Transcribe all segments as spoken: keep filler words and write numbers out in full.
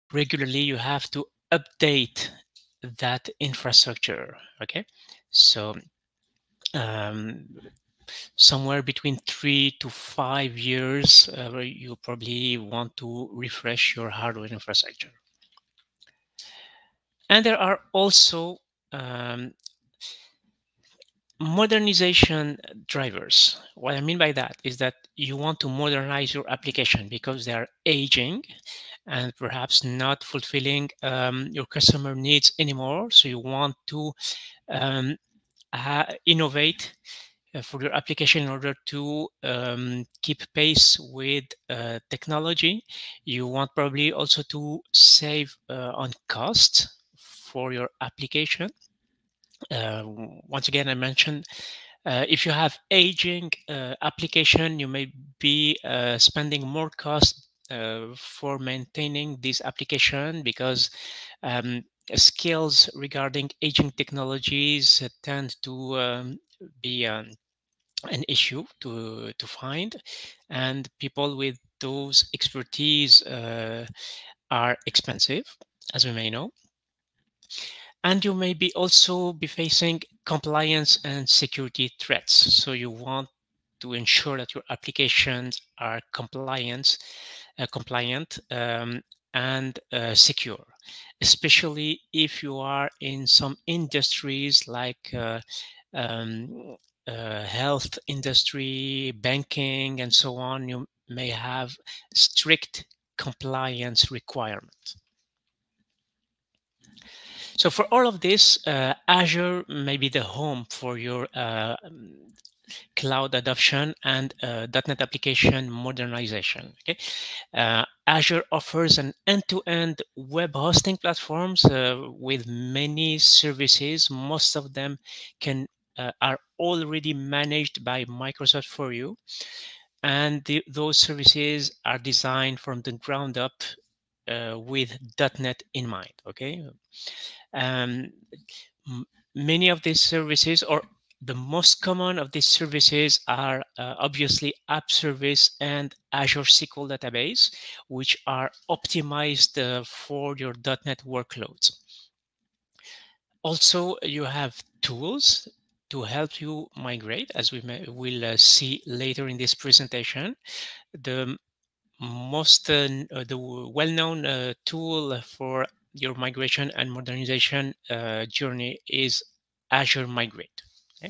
regularly you have to update that infrastructure. Okay, so um, somewhere between three to five years, uh, you probably want to refresh your hardware infrastructure. And there are also um, modernization drivers. What I mean by that is that you want to modernize your application because they are aging and perhaps not fulfilling um, your customer needs anymore. So you want to um, uh, innovate uh, for your application in order to um, keep pace with uh, technology. You want probably also to save uh, on cost for your application. Uh, once again, I mentioned uh, if you have aging uh, application, you may be uh, spending more cost uh, for maintaining this application because um, skills regarding aging technologies uh, tend to um, be um, an issue to to find, and people with those expertise uh, are expensive, as we may know. And you may be also be facing compliance and security threats. So you want to ensure that your applications are compliant, uh, compliant um, and uh, secure, especially if you are in some industries like uh, um, uh, health industry, banking, and so on. You may have strict compliance requirements. So for all of this, uh, Azure may be the home for your uh, um, cloud adoption and uh, .NET application modernization. Okay, uh, Azure offers an end-to-end web hosting platforms uh, with many services. Most of them can uh, are already managed by Microsoft for you, and the, those services are designed from the ground up uh, with .NET in mind. Okay, um, m- many of these services, or the most common of these services, are uh, obviously App Service and Azure S Q L Database, which are optimized uh, for your .NET workloads. Also, you have tools to help you migrate, as we may, will uh, see later in this presentation. The most uh, uh, the well-known uh, tool for your migration and modernization uh, journey is Azure Migrate. Okay?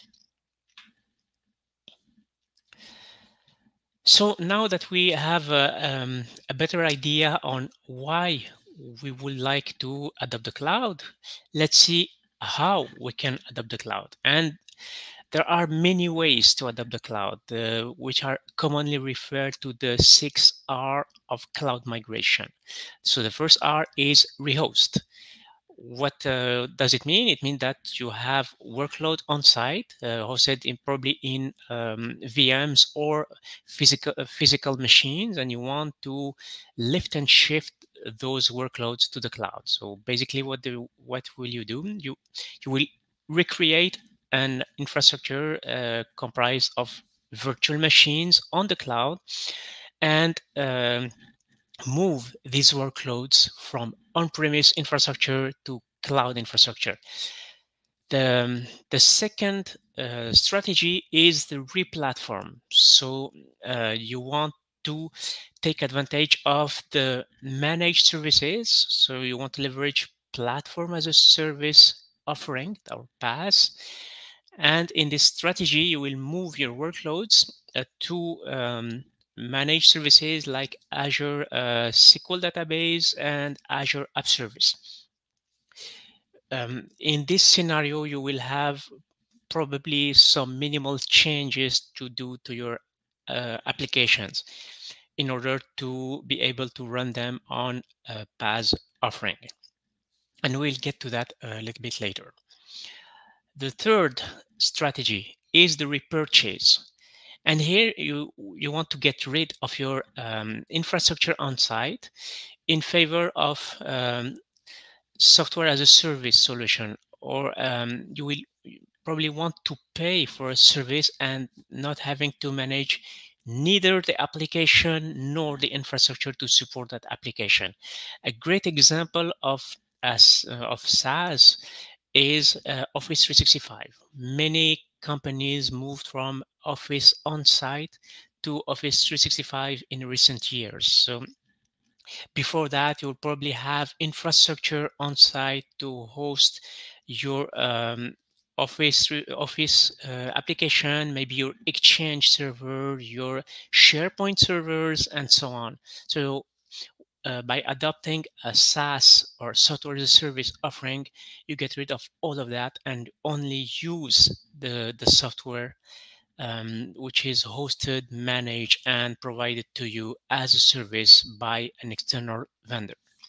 So now that we have a, um, a better idea on why we would like to adopt the cloud, let's see how we can adopt the cloud. And there are many ways to adopt the cloud, uh, which are commonly referred to the six R of cloud migration. So the first R is rehost. What uh, does it mean? It means that you have workload on site, uh, hosted in probably in um, V Ms or physical uh, physical machines, and you want to lift and shift those workloads to the cloud. So basically, what do what will you do? You you will recreate an infrastructure uh, comprised of virtual machines on the cloud, and um, move these workloads from on-premise infrastructure to cloud infrastructure. The, um, the second uh, strategy is the replatform. So uh, you want to take advantage of the managed services. So you want to leverage platform as a service offering, or PaaS. And in this strategy, you will move your workloads uh, to um, managed services like Azure uh, S Q L Database and Azure App Service. Um, in this scenario, you will have probably some minimal changes to do to your uh, applications in order to be able to run them on a PaaS offering. And we'll get to that a little bit later. The third strategy is the repurchase. And here you, you want to get rid of your um, infrastructure on site in favor of um, software as a service solution, or um, you will probably want to pay for a service and not having to manage neither the application nor the infrastructure to support that application. A great example of as uh, of SaaS is uh, Office three sixty-five. Many companies moved from Office on-site to Office three sixty-five in recent years. So before that, you'll probably have infrastructure on site to host your um, Office Office uh, application, maybe your Exchange server, your SharePoint servers, and so on. So uh, by adopting a SaaS or software as a service offering, you get rid of all of that and only use the, the software um, which is hosted, managed, and provided to you as a service by an external vendor.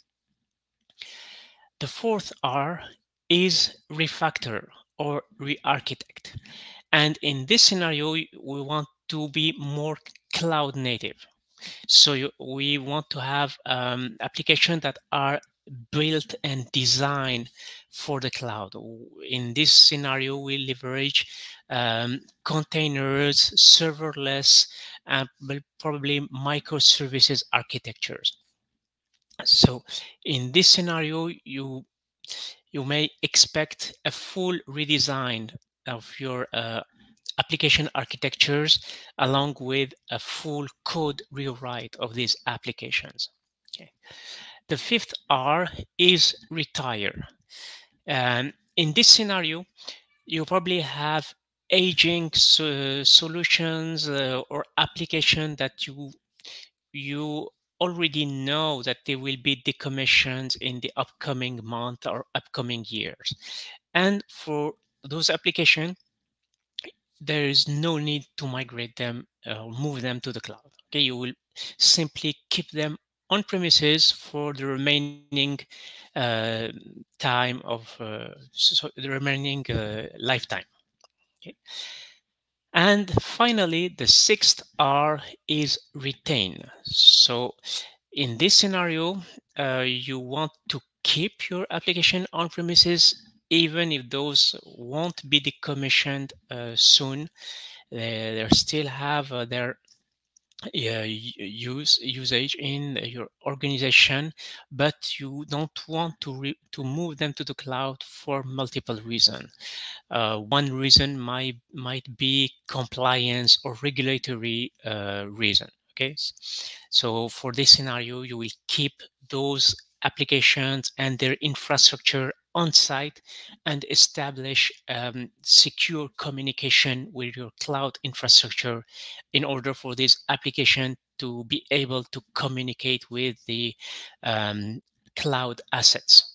The fourth R is refactor or re-architect. And in this scenario, we want to be more cloud native. So you, we want to have um, applications that are built and designed for the cloud. In this scenario, we leverage um, containers, serverless, and probably microservices architectures. So in this scenario, you you may expect a full redesign of your uh, application architectures along with a full code rewrite of these applications. Okay. The fifth R is retire. Um, in this scenario, you probably have aging so solutions uh, or application that you you already know that they will be decommissioned in the upcoming month or upcoming years. And for those applications, there is no need to migrate them or move them to the cloud. Okay, you will simply keep them on premises for the remaining uh, time of uh, so the remaining uh, lifetime. Okay. And finally, the sixth R is retain. So in this scenario, uh, you want to keep your application on premises even if those won't be decommissioned uh, soon. They, they still have uh, their uh, use usage in your organization, but you don't want to re to move them to the cloud for multiple reasons. Uh, one reason might might be compliance or regulatory uh, reason. Okay, so for this scenario, you will keep those applications and their infrastructure on site and establish um, secure communication with your cloud infrastructure in order for this application to be able to communicate with the um, cloud assets.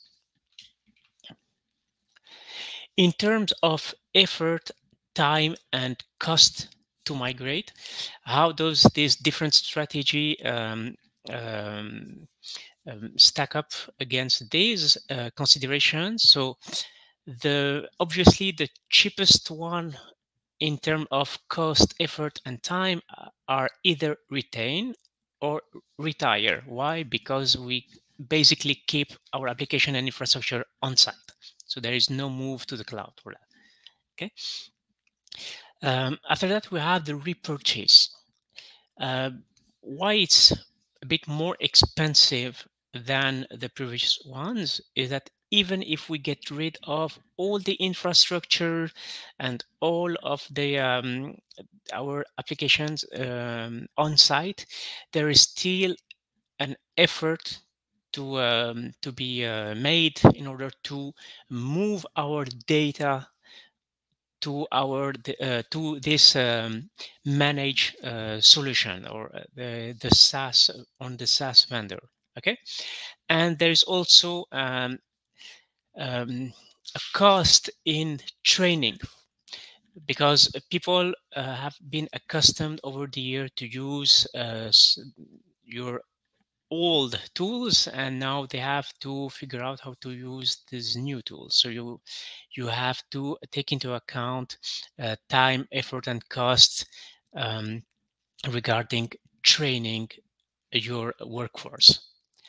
In terms of effort, time, and cost to migrate, how does this different strategy um, um, um, stack up against these uh, considerations? So the obviously the cheapest one in terms of cost, effort, and time uh, are either retain or retire. Why? Because we basically keep our application and infrastructure on site. So there is no move to the cloud for that. Okay. Um, after that, we have the repurchase. Uh, why it's a bit more expensive than the previous ones is that even if we get rid of all the infrastructure and all of the um, our applications um, on site, there is still an effort to um, to be uh, made in order to move our data to our uh, to this um, managed uh, solution or uh, the the SaaS on the SaaS vendor. Okay, and there is also um, um, a cost in training because people uh, have been accustomed over the year to use uh, your old tools and now they have to figure out how to use these new tools. So you you have to take into account uh, time, effort, and cost um, regarding training your workforce.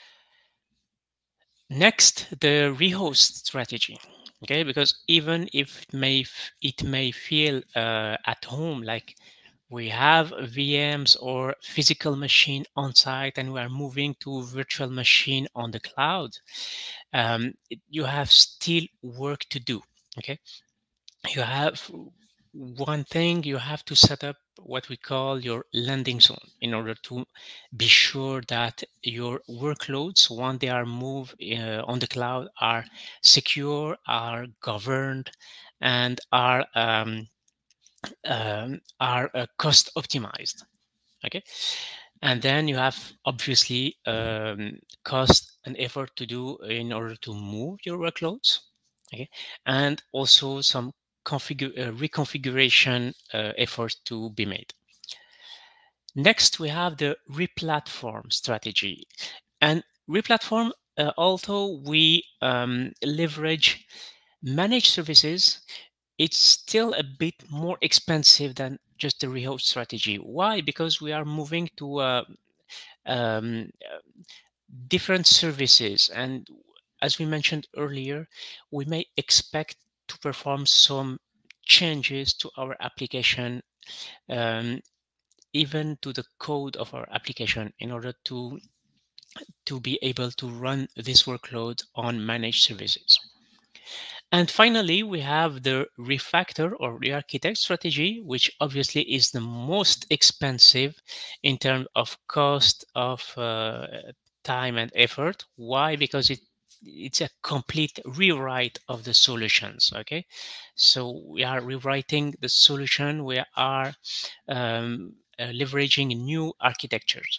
Next, the rehost strategy. Okay, because even if it may it may feel uh, at home like we have V Ms or physical machine on site and we are moving to virtual machine on the cloud, um, it- you have still work to do. Okay, you have one thing, you have to set up what we call your landing zone in order to be sure that your workloads, when they are moved uh, on the cloud, are secure, are governed, and are um, um, are uh, cost optimized. Okay, and then you have obviously um, cost and effort to do in order to move your workloads. Okay, and also some configure uh, reconfiguration uh, effort to be made. Next, we have the replatform strategy, and replatform. Uh, although we um, leverage managed services, it's still a bit more expensive than just the rehost strategy. Why? Because we are moving to uh, um, uh, different services, and as we mentioned earlier, we may expect to perform some changes to our application, um, even to the code of our application, in order to to be able to run this workload on managed services. And finally, we have the refactor or re-architect strategy, which obviously is the most expensive in terms of cost, of uh, time and effort. Why? Because it it's a complete rewrite of the solutions. Okay, so we are rewriting the solution. We are um, uh, leveraging new architectures.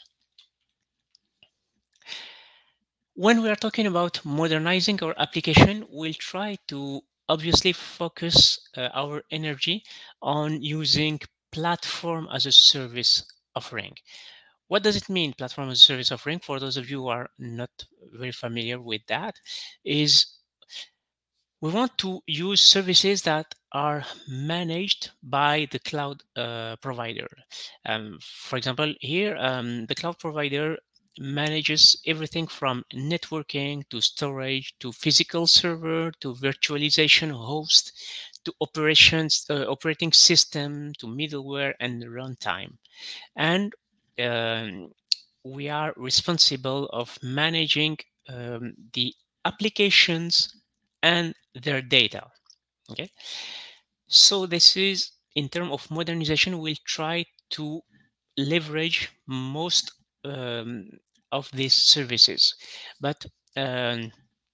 When we are talking about modernizing our application, we'll try to obviously focus uh, our energy on using platform as a service offering. What does it mean, platform as a service offering? For those of you who are not very familiar with that, is we want to use services that are managed by the cloud uh, provider. Um, for example, here, um, the cloud provider manages everything from networking to storage to physical server to virtualization host to operations, uh, operating system to middleware and runtime. And um, we are responsible of managing um, the applications and their data. Okay, so this is in terms of modernization. We'll try to leverage most um, of these services, but um,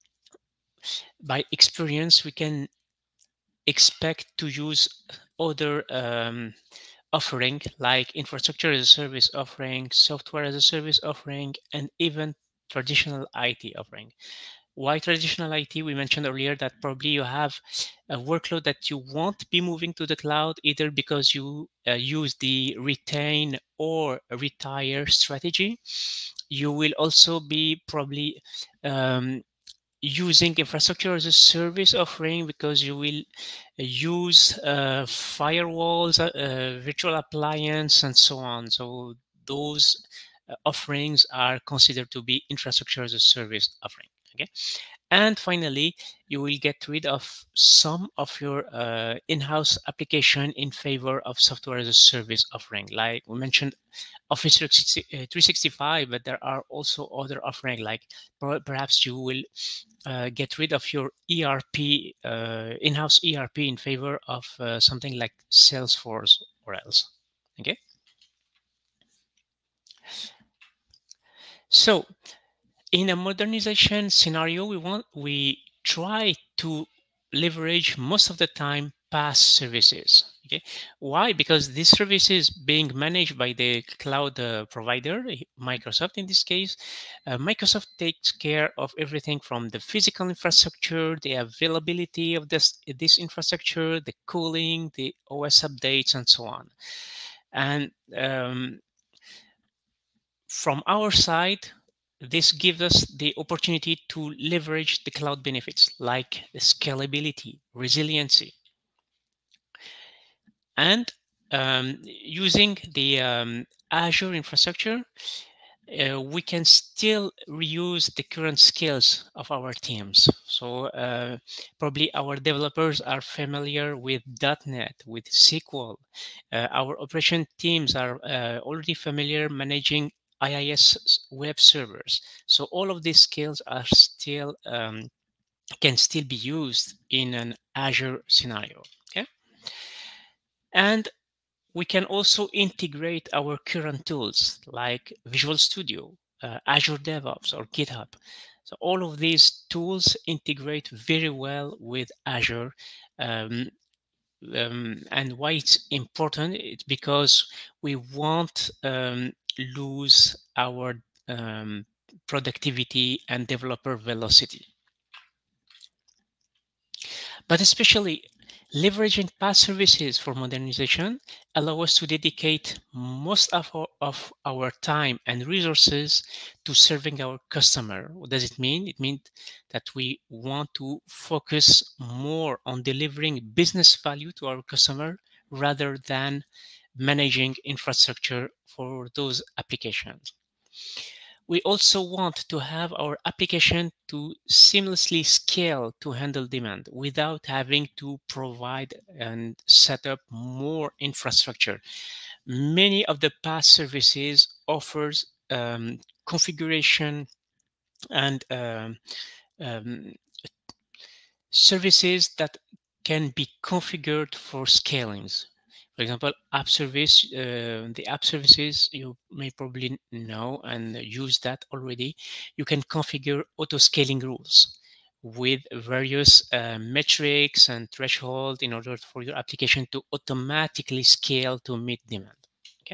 by experience, we can expect to use other um, offering like infrastructure as a service offering, software as a service offering, and even traditional I T offering. Why traditional I T? We mentioned earlier that probably you have a workload that you won't be moving to the cloud either because you uh, use the retain or retire strategy. You will also be probably um, using infrastructure as a service offering because you will use uh, firewalls, uh, uh, virtual appliance, and so on. So those uh, offerings are considered to be infrastructure as a service offering. Okay. And finally, you will get rid of some of your uh, in-house application in favor of software as a service offering. Like we mentioned, Office three sixty-five, but there are also other offering like perhaps you will uh, get rid of your E R P, uh, in-house E R P in favor of uh, something like Salesforce or else. Okay. So in a modernization scenario, we want we try to leverage most of the time PaaS services. Okay, why? Because these services being managed by the cloud uh, provider, Microsoft in this case, uh, Microsoft takes care of everything from the physical infrastructure, the availability of this this infrastructure, the cooling, the O S updates, and so on. And um, from our side, this gives us the opportunity to leverage the cloud benefits like the scalability, resiliency, and um, using the um, Azure infrastructure. uh, we can still reuse the current skills of our teams. So uh, probably our developers are familiar with dot net, with S Q L. Uh, our operation teams are uh, already familiar managing I I S web servers. So all of these skills are still um, can still be used in an Azure scenario. Okay, and we can also integrate our current tools like Visual Studio, uh, Azure DevOps, or GitHub. So all of these tools integrate very well with Azure. Um, um, and why it's important? It's because we won't um, lose our um, productivity and developer velocity. But especially leveraging PaaS services for modernization allow us to dedicate most of our, of our time and resources to serving our customer. What does it mean? It means that we want to focus more on delivering business value to our customer rather than managing infrastructure for those applications. We also want to have our application to seamlessly scale to handle demand without having to provide and set up more infrastructure. Many of the PaaS services offers um, configuration and um, um, services that can be configured for scalings. For example, app service, uh, the app services you may probably know and use that already. You can configure auto scaling rules with various uh, metrics and threshold in order for your application to automatically scale to meet demand. Okay.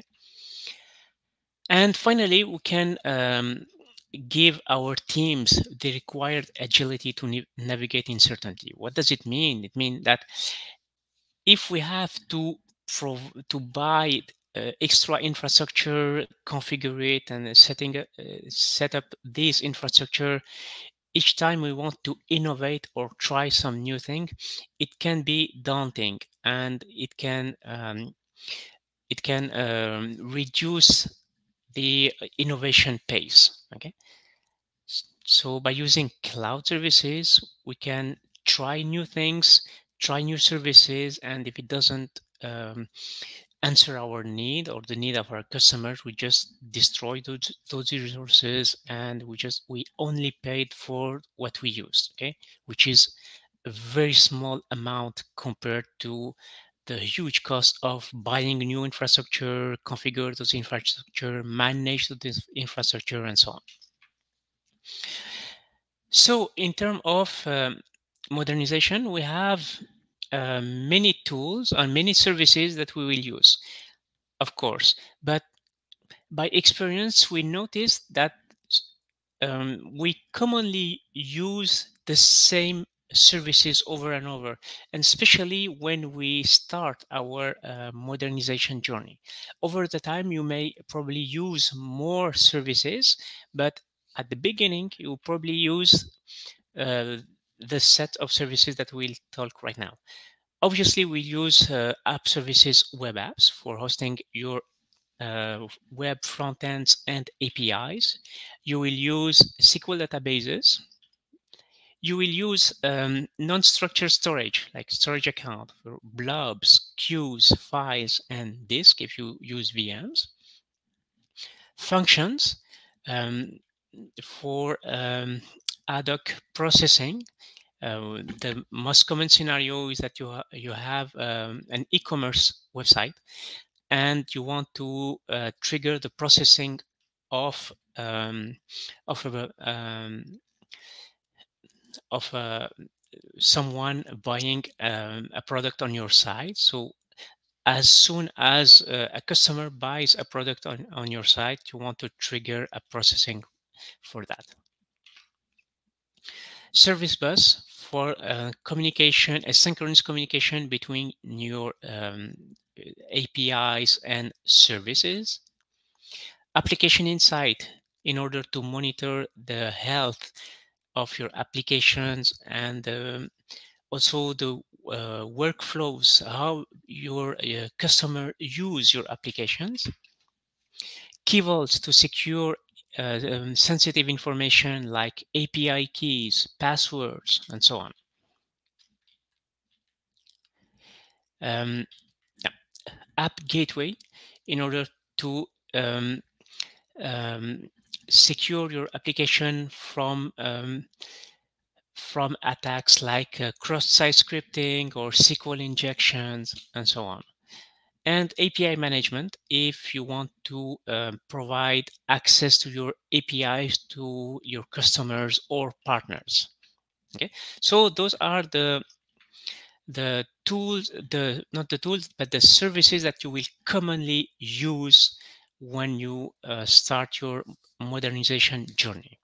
And finally, we can um, give our teams the required agility to na navigate uncertainty. What does it mean? It means that if we have to to buy uh, extra infrastructure, configure it, and setting uh, set up this infrastructure each time we want to innovate or try some new thing, it can be daunting and it can um, it can um, reduce the innovation pace. Okay, so by using cloud services, we can try new things, try new services, and if it doesn't um, answer our need or the need of our customers, we just destroy those, those resources, and we just we only paid for what we used. Okay, which is a very small amount compared to the huge cost of buying new infrastructure, configure those infrastructure, manage this infrastructure, and so on. So in terms of um, modernization, we have uh, many tools and many services that we will use, of course. But by experience, we noticed that um, we commonly use the same services over and over, and especially when we start our uh, modernization journey. Over the time, you may probably use more services, but at the beginning, you probably use uh, the set of services that we'll talk right now. Obviously, we use uh, app services, web apps for hosting your uh, web frontends and A P Is. You will use S Q L databases. You will use um, non-structured storage, like storage account for blobs, queues, files, and disk if you use V Ms. Functions um, for um, ad hoc processing. Uh, the most common scenario is that you, ha you have um, an e-commerce website and you want to uh, trigger the processing of um, of a, um, of a, someone buying um, a product on your site. So as soon as uh, a customer buys a product on, on your site, you want to trigger a processing for that. Service bus for uh, communication, asynchronous communication between your um, A P Is and services. Application Insight in order to monitor the health of your applications and um, also the uh, workflows, how your uh, customer use your applications. Key Vaults to secure uh, um, sensitive information like A P I keys, passwords, and so on. Um, yeah. App gateway in order to um, um, secure your application from um, from attacks like uh, cross-site scripting or S Q L injections and so on. And A P I management if you want to um, provide access to your A P Is to your customers or partners. Okay, so those are the the tools, the not the tools, but the services that you will commonly use when you uh, start your modernization journey.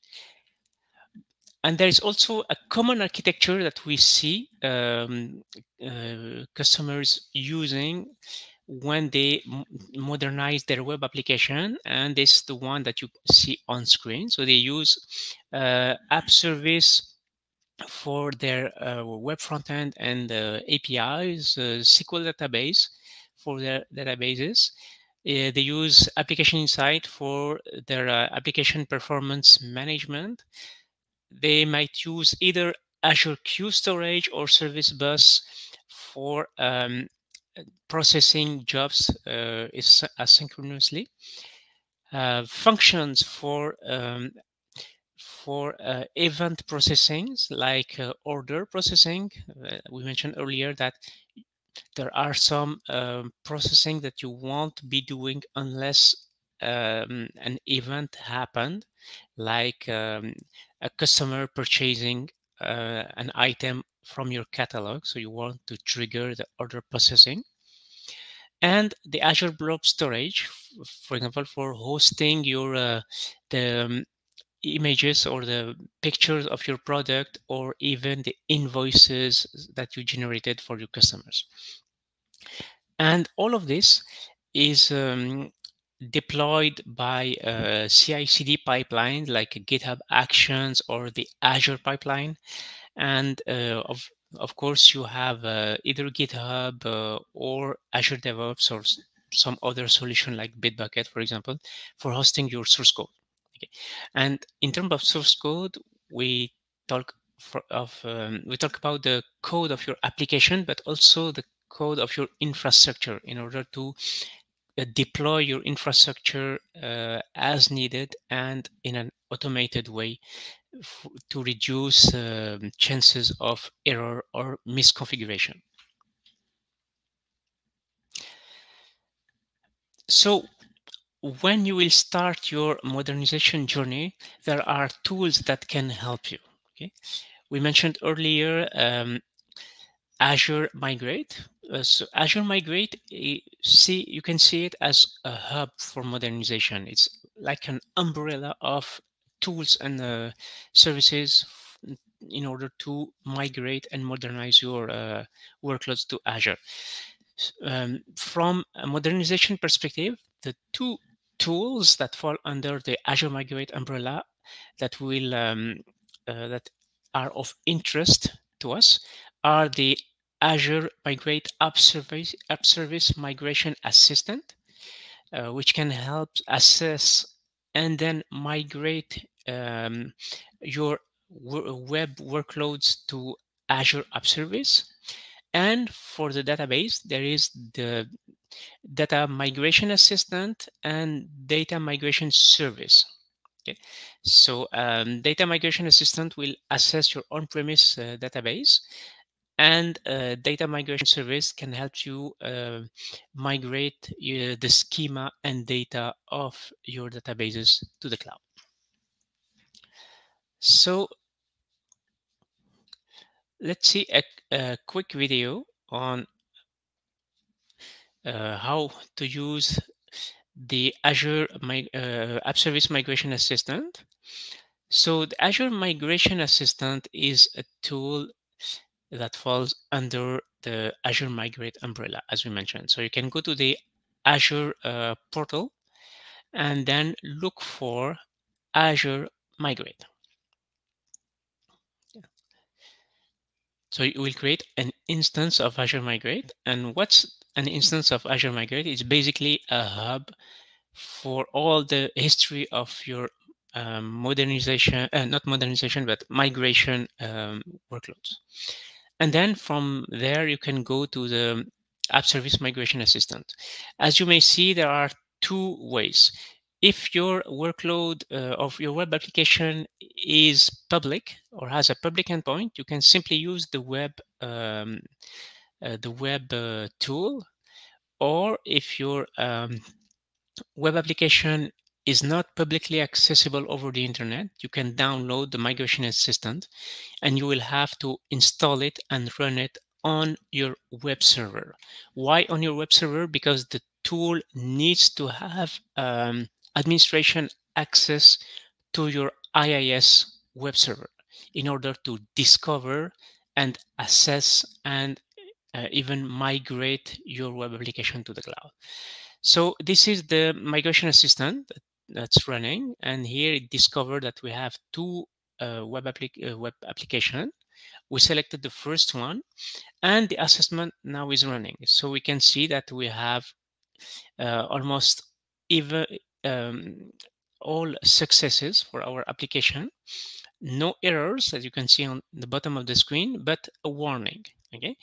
And there is also a common architecture that we see um, uh, customers using when they modernize their web application, and this is the one that you see on screen. So they use uh, app service for their uh, web front end and uh, A P Is, uh, S Q L database for their databases. Uh, they use Application Insight for their uh, application performance management. They might use either Azure Q Storage or Service Bus for um, processing jobs uh, is asynchronously. Uh, functions for um, for uh, event processing, like uh, order processing. Uh, we mentioned earlier that there are some um, processing that you won't be doing unless um, an event happened, like um, a customer purchasing uh, an item from your catalog. So you want to trigger the order processing. And the Azure Blob Storage, for example, for hosting your uh, the um, images or the pictures of your product, or even the invoices that you generated for your customers. And all of this is um, deployed by a C I C D pipeline like GitHub Actions or the Azure pipeline. And uh, of, of course, you have uh, either GitHub uh, or Azure DevOps or some other solution like Bitbucket, for example, for hosting your source code. Okay. And in terms of source code, we talk for, of um, we talk about the code of your application, but also the code of your infrastructure in order to uh, deploy your infrastructure uh, as needed and in an automated way to reduce uh, chances of error or misconfiguration. So when you will start your modernization journey, there are tools that can help you. Okay, we mentioned earlier um, Azure Migrate. Uh, so Azure Migrate, see, you can see it as a hub for modernization. It's like an umbrella of tools and uh, services in order to migrate and modernize your uh, workloads to Azure. Um, from a modernization perspective, the two tools that fall under the Azure Migrate umbrella that will um, uh, that are of interest to us are the Azure Migrate App Service, App Service Migration Assistant, uh, which can help assess and then migrate um, your web workloads to Azure App Service. And for the database, there is the Data Migration Assistant and Data Migration Service. Okay, so um, Data Migration Assistant will assess your on-premise uh, database, and uh, Data Migration Service can help you uh, migrate uh, the schema and data of your databases to the cloud. So let's see a, a quick video on uh, how to use the Azure Mi uh, App Service Migration Assistant. So the Azure Migration Assistant is a tool that falls under the Azure Migrate umbrella, as we mentioned. So you can go to the Azure uh, portal and then look for Azure Migrate. So you will create an instance of Azure Migrate. And what's an instance of Azure Migrate? It's basically a hub for all the history of your um, modernization, uh, not modernization, but migration um, workloads. And then from there, you can go to the App Service Migration Assistant. As you may see, there are two ways. If your workload uh, of your web application is public or has a public endpoint, you can simply use the web um, uh, the web uh, tool. Or if your um, web application is not publicly accessible over the internet, you can download the Migration Assistant, and you will have to install it and run it on your web server. Why on your web server? Because the tool needs to have um, administration access to your I I S web server in order to discover and assess and uh, even migrate your web application to the cloud. So this is the Migration Assistant that's running, and here it discovered that we have two uh, web, applic uh, web application. We selected the first one, and the assessment now is running. So we can see that we have uh, almost even um, all successes for our application. No errors, as you can see on the bottom of the screen, but a warning. Okay,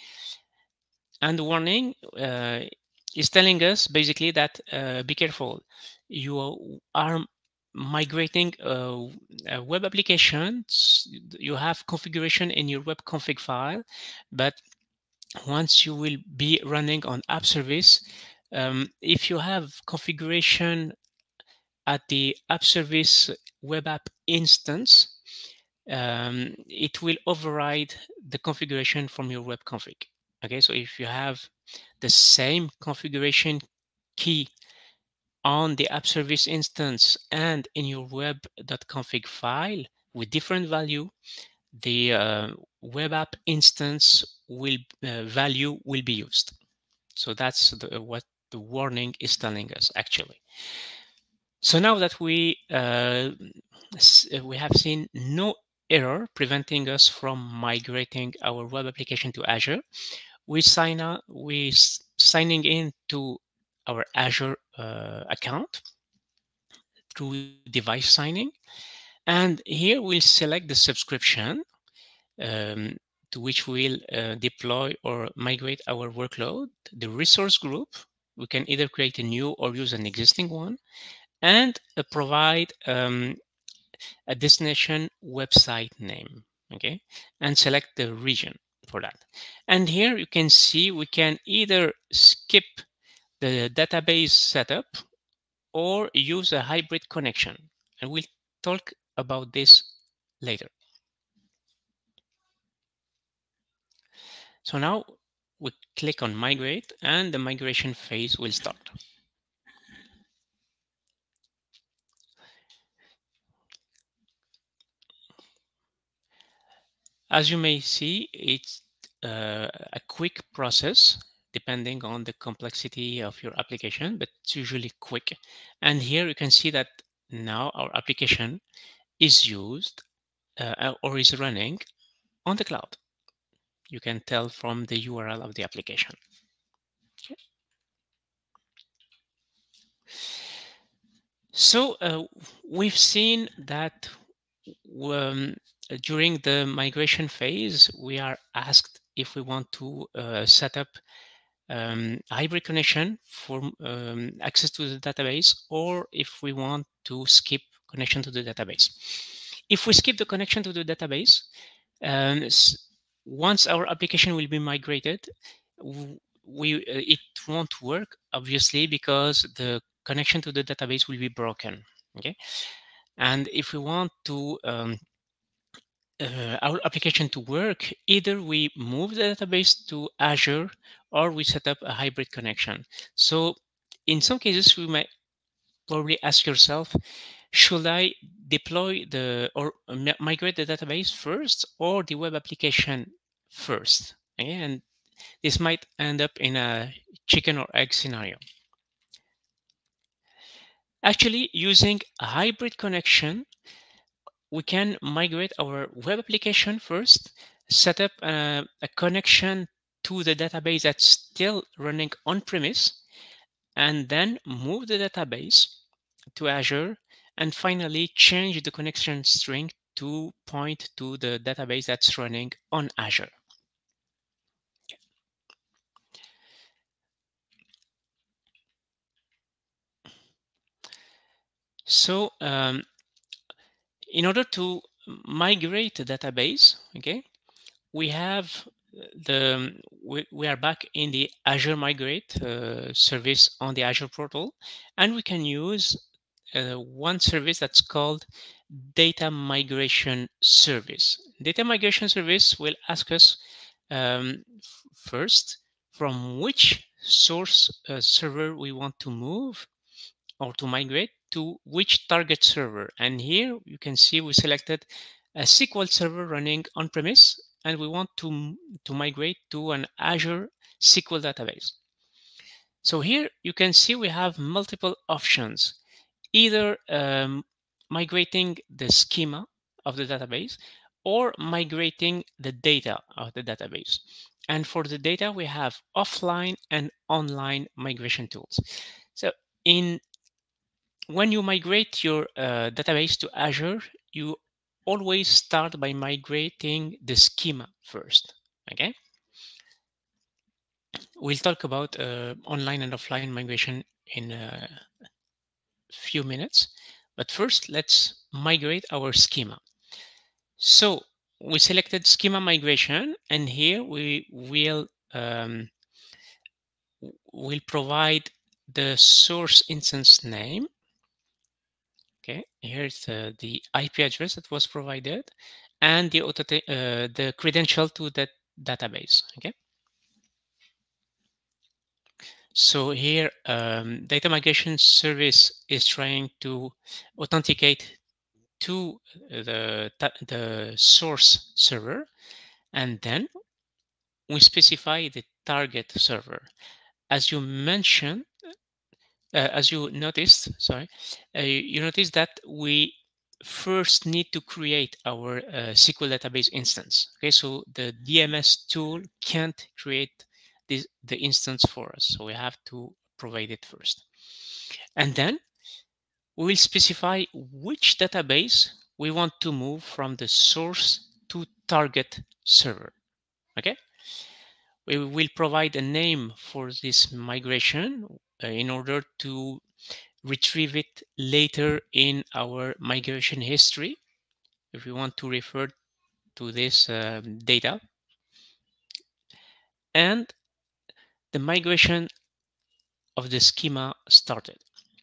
and the warning uh, is telling us basically that uh, be careful. You are migrating uh, a web applications. You have configuration in your web config file, but once you will be running on app service, um, if you have configuration at the app service web app instance, um, it will override the configuration from your web config. Okay, so if you have the same configuration key on the app service instance and in your web.config file with different value, the uh, web app instance will uh, value will be used. So that's the, what the warning is telling us actually. So now that we uh, we have seen no error preventing us from migrating our web application to Azure, we sign up, we signing in to our Azure uh, account through device signing. And here we'll select the subscription um, to which we'll uh, deploy or migrate our workload. The resource group, we can either create a new or use an existing one, and uh, provide um, a destination website name, okay? And select the region for that. And here you can see we can either skip the database setup or use a hybrid connection. And we'll talk about this later. So now we click on migrate and the migration phase will start. As you may see, it's uh, a quick process depending on the complexity of your application, but it's usually quick. And here you can see that now our application is used uh, or is running on the cloud. You can tell from the U R L of the application. Okay. So uh, we've seen that um, during the migration phase, we are asked if we want to uh, set up um, a hybrid connection for um, access to the database, or if we want to skip connection to the database. If we skip the connection to the database, um, once our application will be migrated, we uh, it won't work, obviously, because the connection to the database will be broken. Okay, and if we want to um, uh, our application to work, either we move the database to Azure or we set up a hybrid connection. So in some cases, we might probably ask yourself, should I deploy the or migrate the database first or the web application first? Okay? And this might end up in a chicken or egg scenario. Actually, using a hybrid connection, we can migrate our web application first, set up a, a connection to the database that's still running on premise, and then move the database to Azure, and finally change the connection string to point to the database that's running on Azure. So um, in order to migrate the database, okay, we have the we, we are back in the Azure Migrate uh, service on the Azure portal, and we can use uh, one service that's called Data Migration Service. Data Migration Service will ask us um, first from which source uh, server we want to move or to migrate to which target server. And here you can see we selected a S Q L server running on-premise, and we want to, to migrate to an Azure S Q L database. So here you can see we have multiple options, either um, migrating the schema of the database or migrating the data of the database. And for the data, we have offline and online migration tools. So in when you migrate your uh, database to Azure, you always start by migrating the schema first, okay? We'll talk about uh, online and offline migration in a few minutes, but first let's migrate our schema. So we selected schema migration, and here we will um, will provide the source instance name. Okay, here's uh, the I P address that was provided and the auto uh, the credential to that database. Okay, so here um, data migration service is trying to authenticate to the the source server, and then we specify the target server. As you mentioned, uh, as you noticed, sorry, uh, you notice that we first need to create our uh, S Q L database instance. Okay, so the D M S tool can't create this, the instance for us, so we have to provide it first. And then we will specify which database we want to move from the source to target server. Okay, we will provide a name for this migration uh, in order to retrieve it later in our migration history if we want to refer to this um, data. And the migration of the schema started.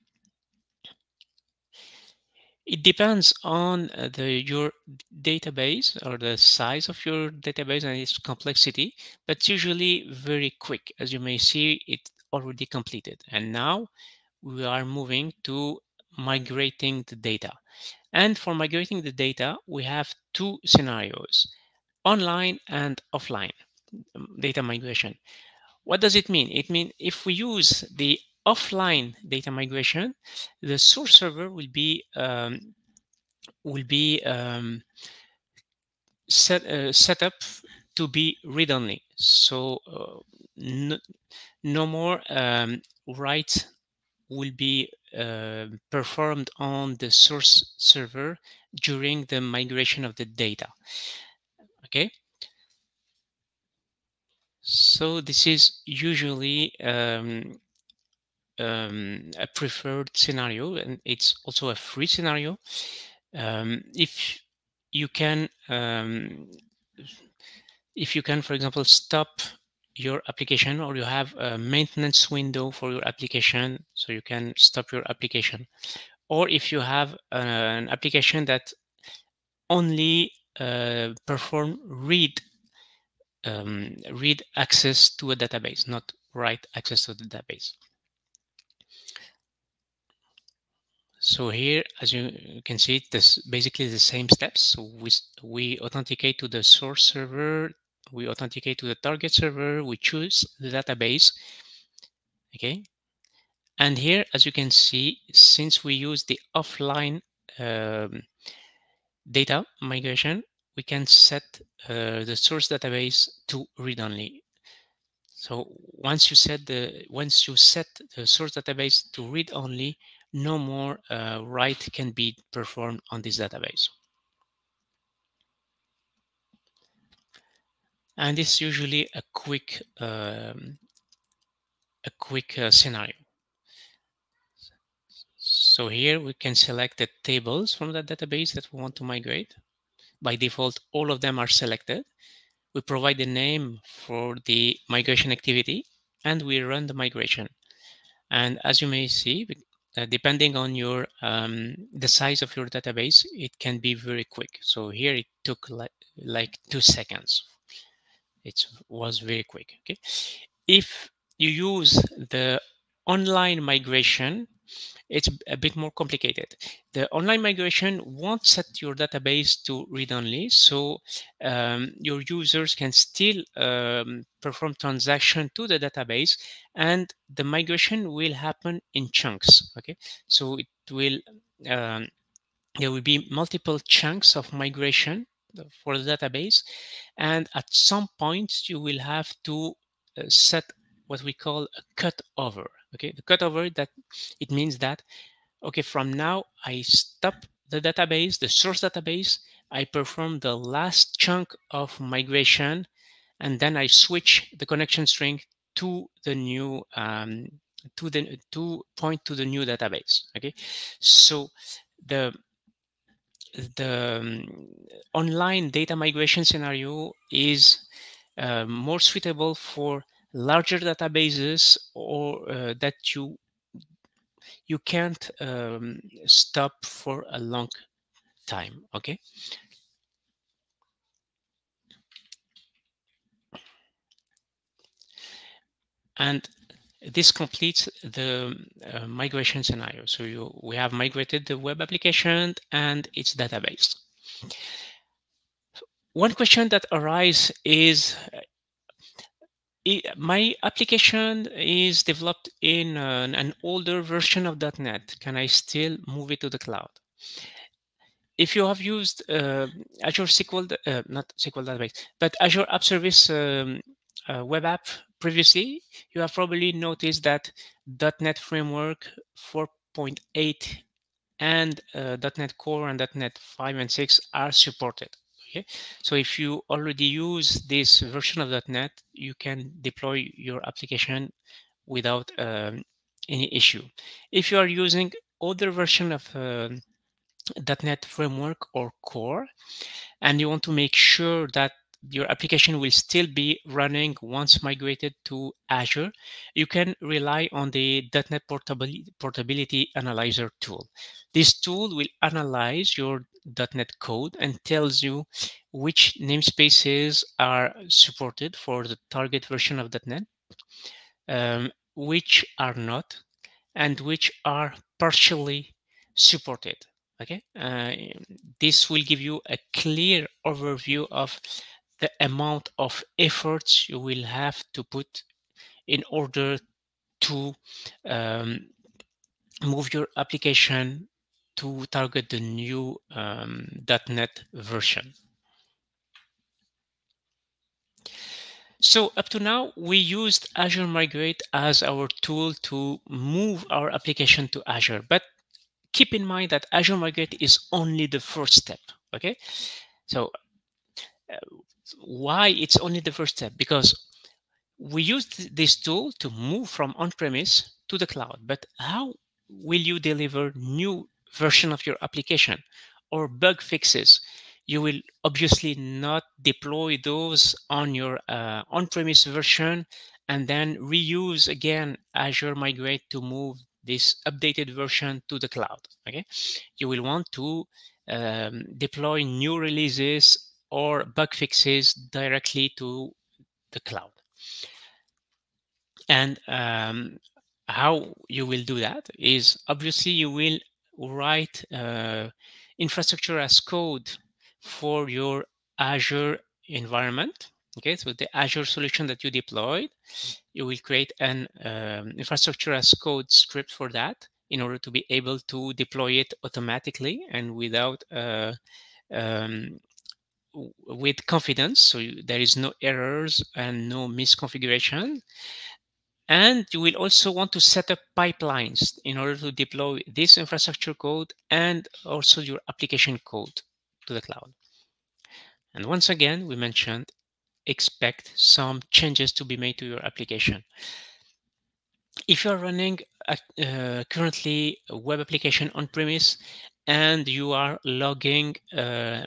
It depends on uh, the your database or the size of your database and its complexity, but usually very quick. As you may see, it already completed. And now we are moving to migrating the data. And for migrating the data, we have two scenarios, online and offline data migration. What does it mean? It means if we use the offline data migration, the source server will be um, will be um, set uh, set up to be read-only. So uh, no, no more um, write will be uh, performed on the source server during the migration of the data. Okay. So this is usually um, um, a preferred scenario, and it's also a free scenario. Um, if you can, um, if you can, for example, stop your application, or you have a maintenance window for your application, so you can stop your application. Or if you have uh, an application that only uh, perform read um, read access to a database, not write access to the database. So here, as you can see, this basically the same steps. So we, we authenticate to the source server, we authenticate to the target server, we choose the database, okay? And here, as you can see, since we use the offline um, data migration, we can set uh, the source database to read-only. So once you set the once you set the source database to read-only, no more uh, write can be performed on this database. And this is usually a quick um, a quick uh, scenario. So here we can select the tables from that database that we want to migrate. By default, all of them are selected. We provide the name for the migration activity, and we run the migration. And as you may see, uh, depending on your um, the size of your database, it can be very quick. So here it took like, like two seconds. It was very quick. Okay, if you use the online migration, it's a bit more complicated. The online migration won't set your database to read-only, so um, your users can still um, perform transaction to the database, and the migration will happen in chunks. Okay, so it will um, there will be multiple chunks of migration for the database, and at some point you will have to uh, set what we call a cutover. Okay, the cutover, that it means that okay, from now I stop the database, the source database, I perform the last chunk of migration, and then I switch the connection string to the new um, to the to point to the new database. Okay, so the the um, online data migration scenario is uh, more suitable for larger databases, or uh, that you you can't um, stop for a long time. Okay, and this completes the uh, migration scenario. So you, we have migrated the web application and its database. One question that arises is, my application is developed in an, an older version of dot net. Can I still move it to the cloud? If you have used uh, Azure S Q L, uh, not S Q L database, but Azure App Service um, uh, web app previously, you have probably noticed that dot net Framework four point eight and uh, dot net Core and dot net five and six are supported. Okay, so if you already use this version of dot net, you can deploy your application without um, any issue. If you are using other version of uh, dot net Framework or Core, and you want to make sure that your application will still be running once migrated to Azure, you can rely on the dot net Portability, Portability Analyzer tool. This tool will analyze your dot net code and tells you which namespaces are supported for the target version of dot net, um, which are not, and which are partially supported. Okay, uh, this will give you a clear overview of the amount of efforts you will have to put in order to um, move your application to target the new um, dot net version. So up to now, we used Azure Migrate as our tool to move our application to Azure, but keep in mind that Azure Migrate is only the first step. Okay, so uh, why it's only the first step? Because we used this tool to move from on-premise to the cloud, but how will you deliver new version of your application or bug fixes? You will obviously not deploy those on your uh, on-premise version and then reuse again Azure Migrate to move this updated version to the cloud. Okay, you will want to um, deploy new releases or bug fixes directly to the cloud. And um, how you will do that is, obviously you will write uh, infrastructure as code for your Azure environment. Okay, so the Azure solution that you deployed, you will create an um, infrastructure as code script for that in order to be able to deploy it automatically and without uh, um, with confidence, so you, there is no errors and no misconfiguration. And you will also want to set up pipelines in order to deploy this infrastructure code and also your application code to the cloud. And once again, we mentioned expect some changes to be made to your application. If you're running a, uh, currently a web application on premise and you are logging uh,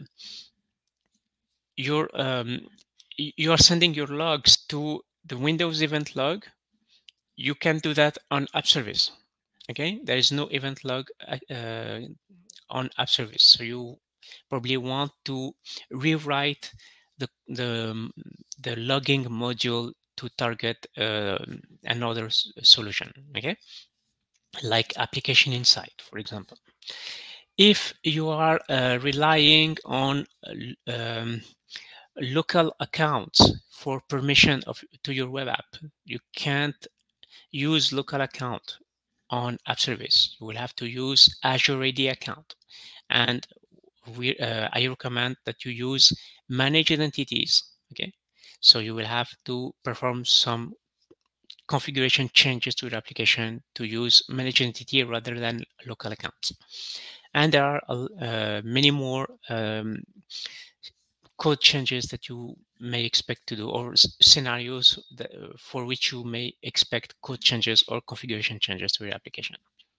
your um, you are sending your logs to the Windows event log, you can do that on app service. Okay, there is no event log uh, on app service, so you probably want to rewrite the the, the logging module to target uh, another solution. Okay, like Application Insight, for example. If you are uh, relying on um, local accounts for permission of to your web app, you can't use local account on app service. You will have to use Azure A D account, and we uh, I recommend that you use managed entities. Okay, so you will have to perform some configuration changes to your application to use managed entity rather than local accounts. And there are uh, many more um, code changes that you may expect to do, or scenarios that, uh, for which you may expect code changes or configuration changes to your application.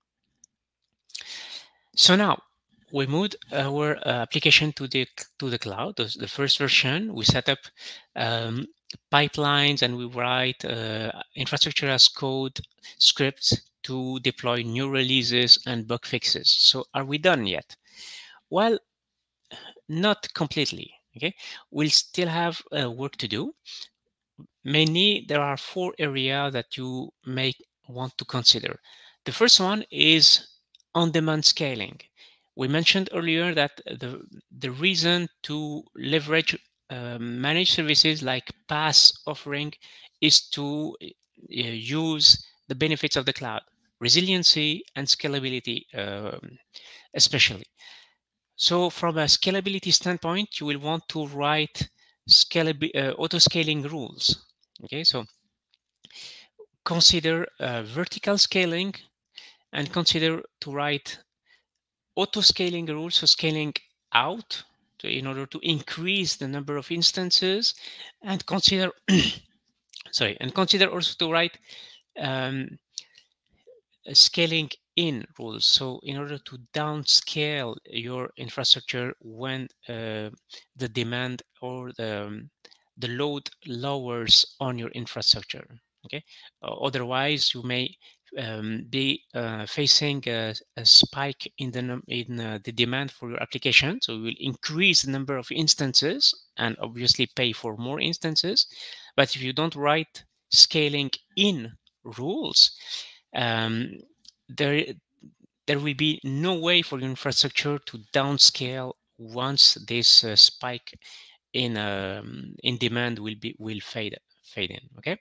So now we moved our uh, application to the to the cloud. The, the first version, we set up um, pipelines and we write uh, infrastructure as code scripts to deploy new releases and bug fixes. So are we done yet? Well, not completely. Okay, we'll still have uh, work to do. Mainly, there are four areas that you may want to consider. The first one is on-demand scaling. We mentioned earlier that the, the reason to leverage uh, managed services like PaaS offering is to uh, use the benefits of the cloud, resiliency and scalability um, especially. So from a scalability standpoint, you will want to write scalab- uh, auto-scaling rules. Okay, so consider uh, vertical scaling and consider to write auto-scaling rules, so scaling out to, in order to increase the number of instances, and consider sorry, and consider also to write um, scaling in rules. So in order to downscale your infrastructure when uh, the demand or the, um, the load lowers on your infrastructure. Okay. Uh, otherwise, you may um, be uh, facing a, a spike in the in uh, the demand for your application. So you will increase the number of instances and obviously pay for more instances. But if you don't write scaling in rules, um, there there will be no way for your infrastructure to downscale once this uh, spike in um, in demand will be will fade fade in. Okay.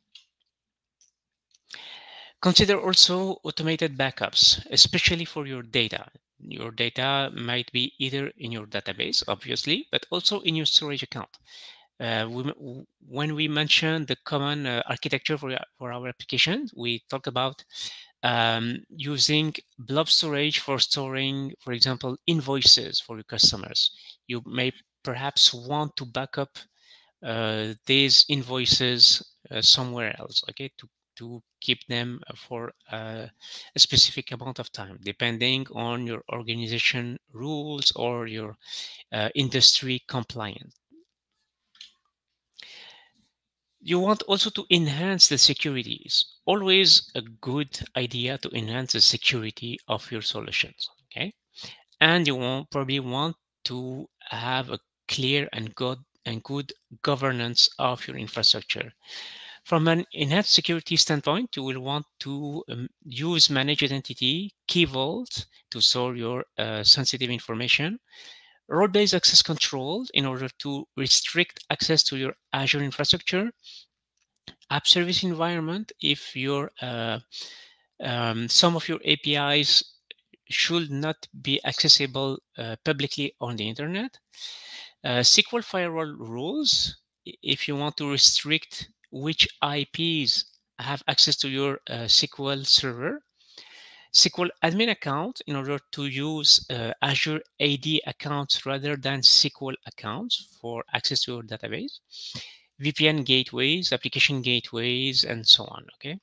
Consider also automated backups, especially for your data. Your data might be either in your database, obviously, but also in your storage account. Uh, we, when we mentioned the common uh, architecture for, for our application, we talk about um, using blob storage for storing, for example, invoices for your customers. You may perhaps want to back up uh, these invoices uh, somewhere else, okay, to, to keep them for uh, a specific amount of time, depending on your organization rules or your uh, industry compliance. You want also to enhance the security. It's always a good idea to enhance the security of your solutions, okay? And you want, probably want to have a clear and good and good governance of your infrastructure. From an enhanced security standpoint, you will want to um, use managed identity, key vault to store your uh, sensitive information, role-based access control in order to restrict access to your Azure infrastructure, app service environment if your uh, um, some of your A P Is should not be accessible uh, publicly on the internet. Uh, S Q L firewall rules if you want to restrict which I Ps have access to your uh, S Q L Server, S Q L admin account in order to use uh, Azure A D accounts rather than S Q L accounts for access to your database, V P N gateways, application gateways, and so on. Okay.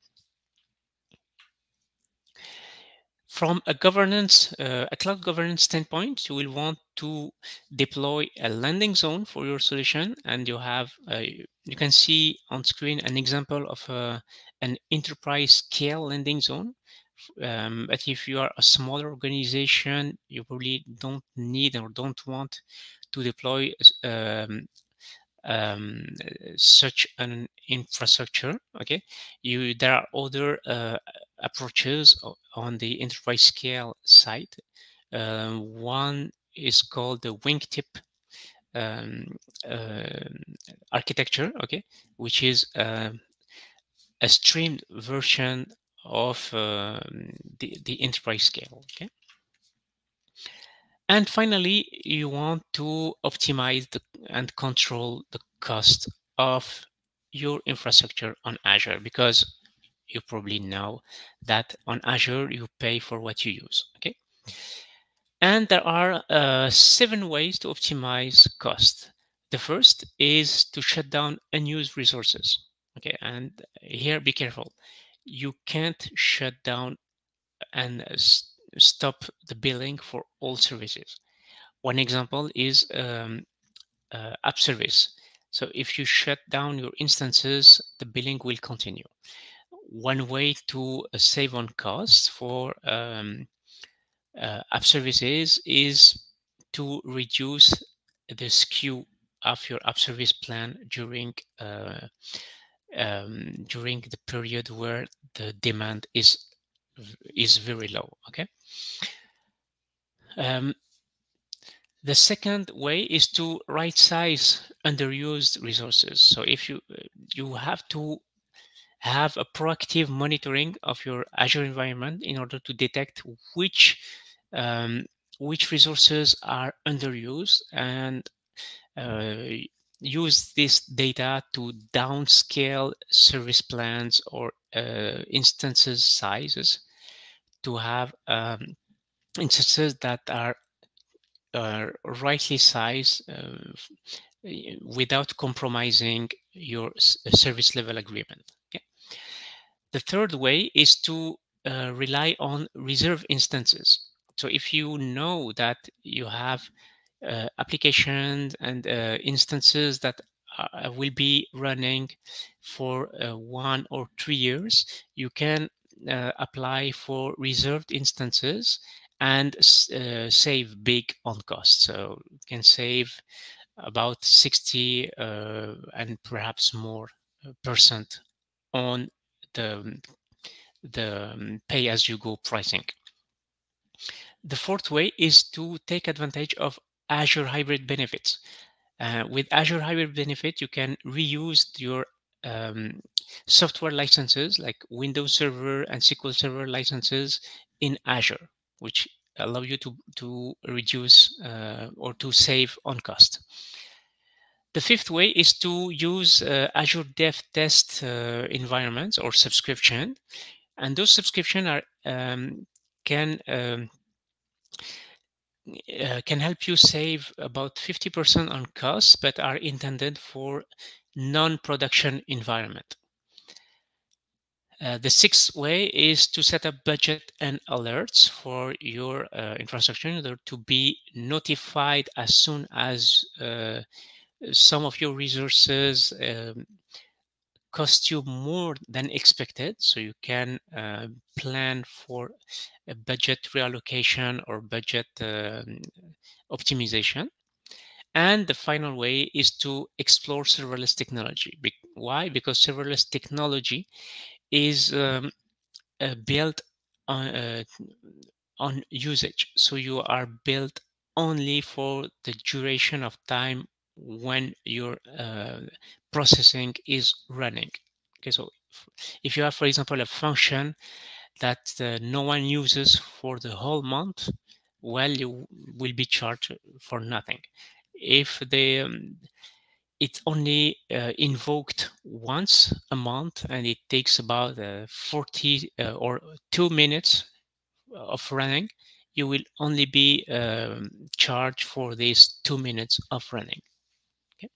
From a governance, uh, a cloud governance standpoint, you will want to deploy a landing zone for your solution, and you have uh, you can see on screen an example of uh, an enterprise scale landing zone. Um, but if you are a smaller organization, you probably don't need or don't want to deploy um, um, such an infrastructure. Okay, you there are other uh, approaches on the enterprise scale side. Uh, one is called the wingtip um, uh, architecture. Okay, which is uh, a streamed version of uh, the, the enterprise scale. Okay. And finally, you want to optimize the, and control the cost of your infrastructure on Azure, because you probably know that on Azure you pay for what you use. Okay. And there are uh, seven ways to optimize cost. The first is to shut down unused resources. Okay, and here be careful. You can't shut down and stop the billing for all services. One example is um, uh, app service. So if you shut down your instances, the billing will continue. One way to uh, save on costs for um, uh, app services is to reduce the skew of your app service plan during uh, um, during the period where the demand is is very low. Okay. Um, The second way is to right-size underused resources. So if you you have to have a proactive monitoring of your Azure environment in order to detect which um, which resources are underused, and uh, use this data to downscale service plans or uh, instances sizes to have um, instances that are uh, rightly sized uh, without compromising your service level agreement. Okay. The third way is to uh, rely on reserve instances. So if you know that you have uh, applications and uh, instances that uh, will be running for uh, one or three years, you can uh, apply for reserved instances and uh, save big on cost. So you can save about sixty uh, and perhaps more percent on the, the pay-as-you-go pricing. The fourth way is to take advantage of Azure Hybrid benefits. Uh, with Azure Hybrid Benefit, you can reuse your um, software licenses like Windows Server and S Q L Server licenses in Azure, which allow you to, to reduce uh, or to save on cost. The fifth way is to use uh, Azure Dev Test uh, environments or subscription, and those subscription are um, can um, uh, can help you save about fifty percent on costs, but are intended for non-production environment. Uh, the sixth way is to set up budget and alerts for your uh, infrastructure in order to be notified as soon as uh, some of your resources um, cost you more than expected. So you can uh, plan for a budget reallocation or budget um, optimization. And the final way is to explore serverless technology. Be why? Because serverless technology is um, uh, built on, uh, on usage. So you are built only for the duration of time when your uh, processing is running. Okay, so if you have, for example, a function that uh, no one uses for the whole month, well, you will be charged for nothing. If the um, it's only uh, invoked once a month, and it takes about uh, forty uh, or two minutes of running. You will only be um, charged for these two minutes of running. Okay.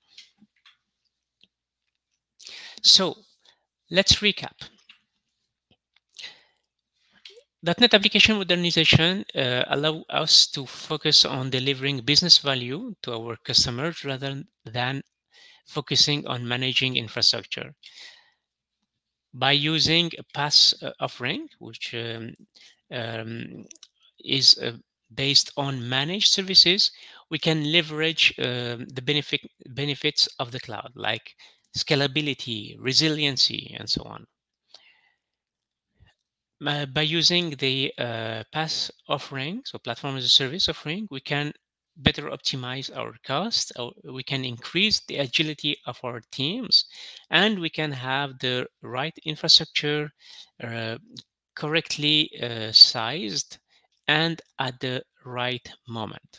So let's recap. .dot NET Application Modernization uh, allow us to focus on delivering business value to our customers rather than focusing on managing infrastructure. By using a PaaS uh, offering, which um, um, is uh, based on managed services, we can leverage um, the benefit, benefits of the cloud, like scalability, resiliency, and so on. Uh, by using the uh, PaaS offering, so platform as a service offering, we can better optimize our costs, uh, we can increase the agility of our teams, and we can have the right infrastructure uh, correctly uh, sized and at the right moment.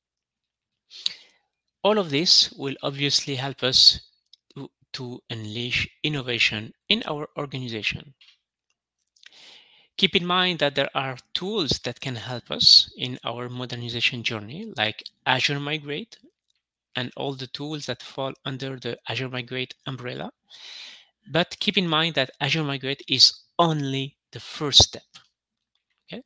All of this will obviously help us to, to unleash innovation in our organization. Keep in mind that there are tools that can help us in our modernization journey, like Azure Migrate and all the tools that fall under the Azure Migrate umbrella. But keep in mind that Azure Migrate is only the first step. Okay?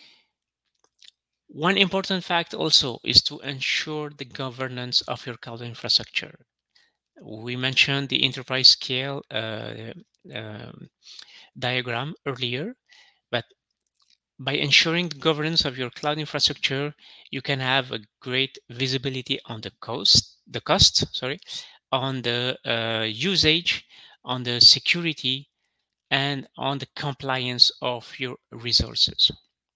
One important fact also is to ensure the governance of your cloud infrastructure. We mentioned the enterprise scale uh, um, diagram earlier, but by ensuring the governance of your cloud infrastructure, you can have a great visibility on the cost, the cost, sorry, on the uh, usage, on the security, and on the compliance of your resources.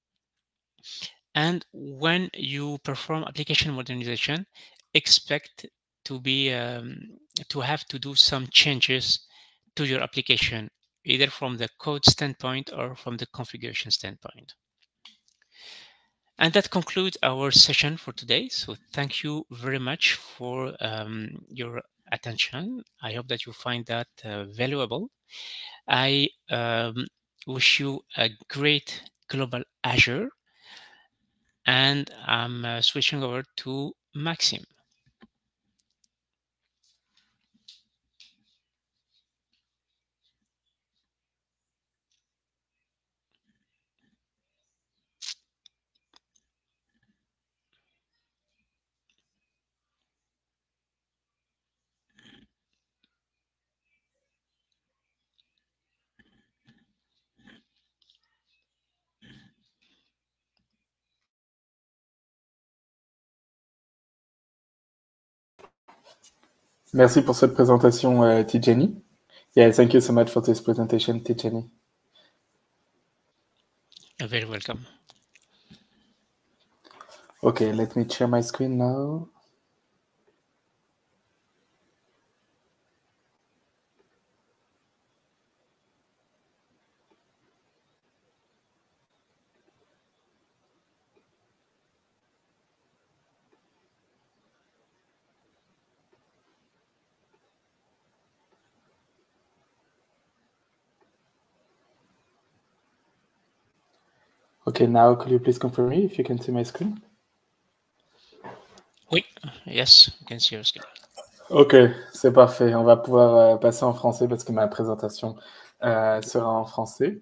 And when you perform application modernization, expect to be um, to have to do some changes to your application, either from the code standpoint or from the configuration standpoint. And that concludes our session for today. So thank you very much for um, your attention. I hope that you find that uh, valuable. I um, wish you a great global Azure. And I'm uh, switching over to Maxime. Merci pour cette présentation, uh, Tijani. Yeah, thank you so much for this presentation, Tijani. You're very welcome. Okay, let me share my screen now. Okay, now could you please confirm me if you can see my screen? Oui, yes, you can see your screen. Ok, c'est parfait. On va pouvoir euh, passer en français parce que ma présentation euh, sera en français.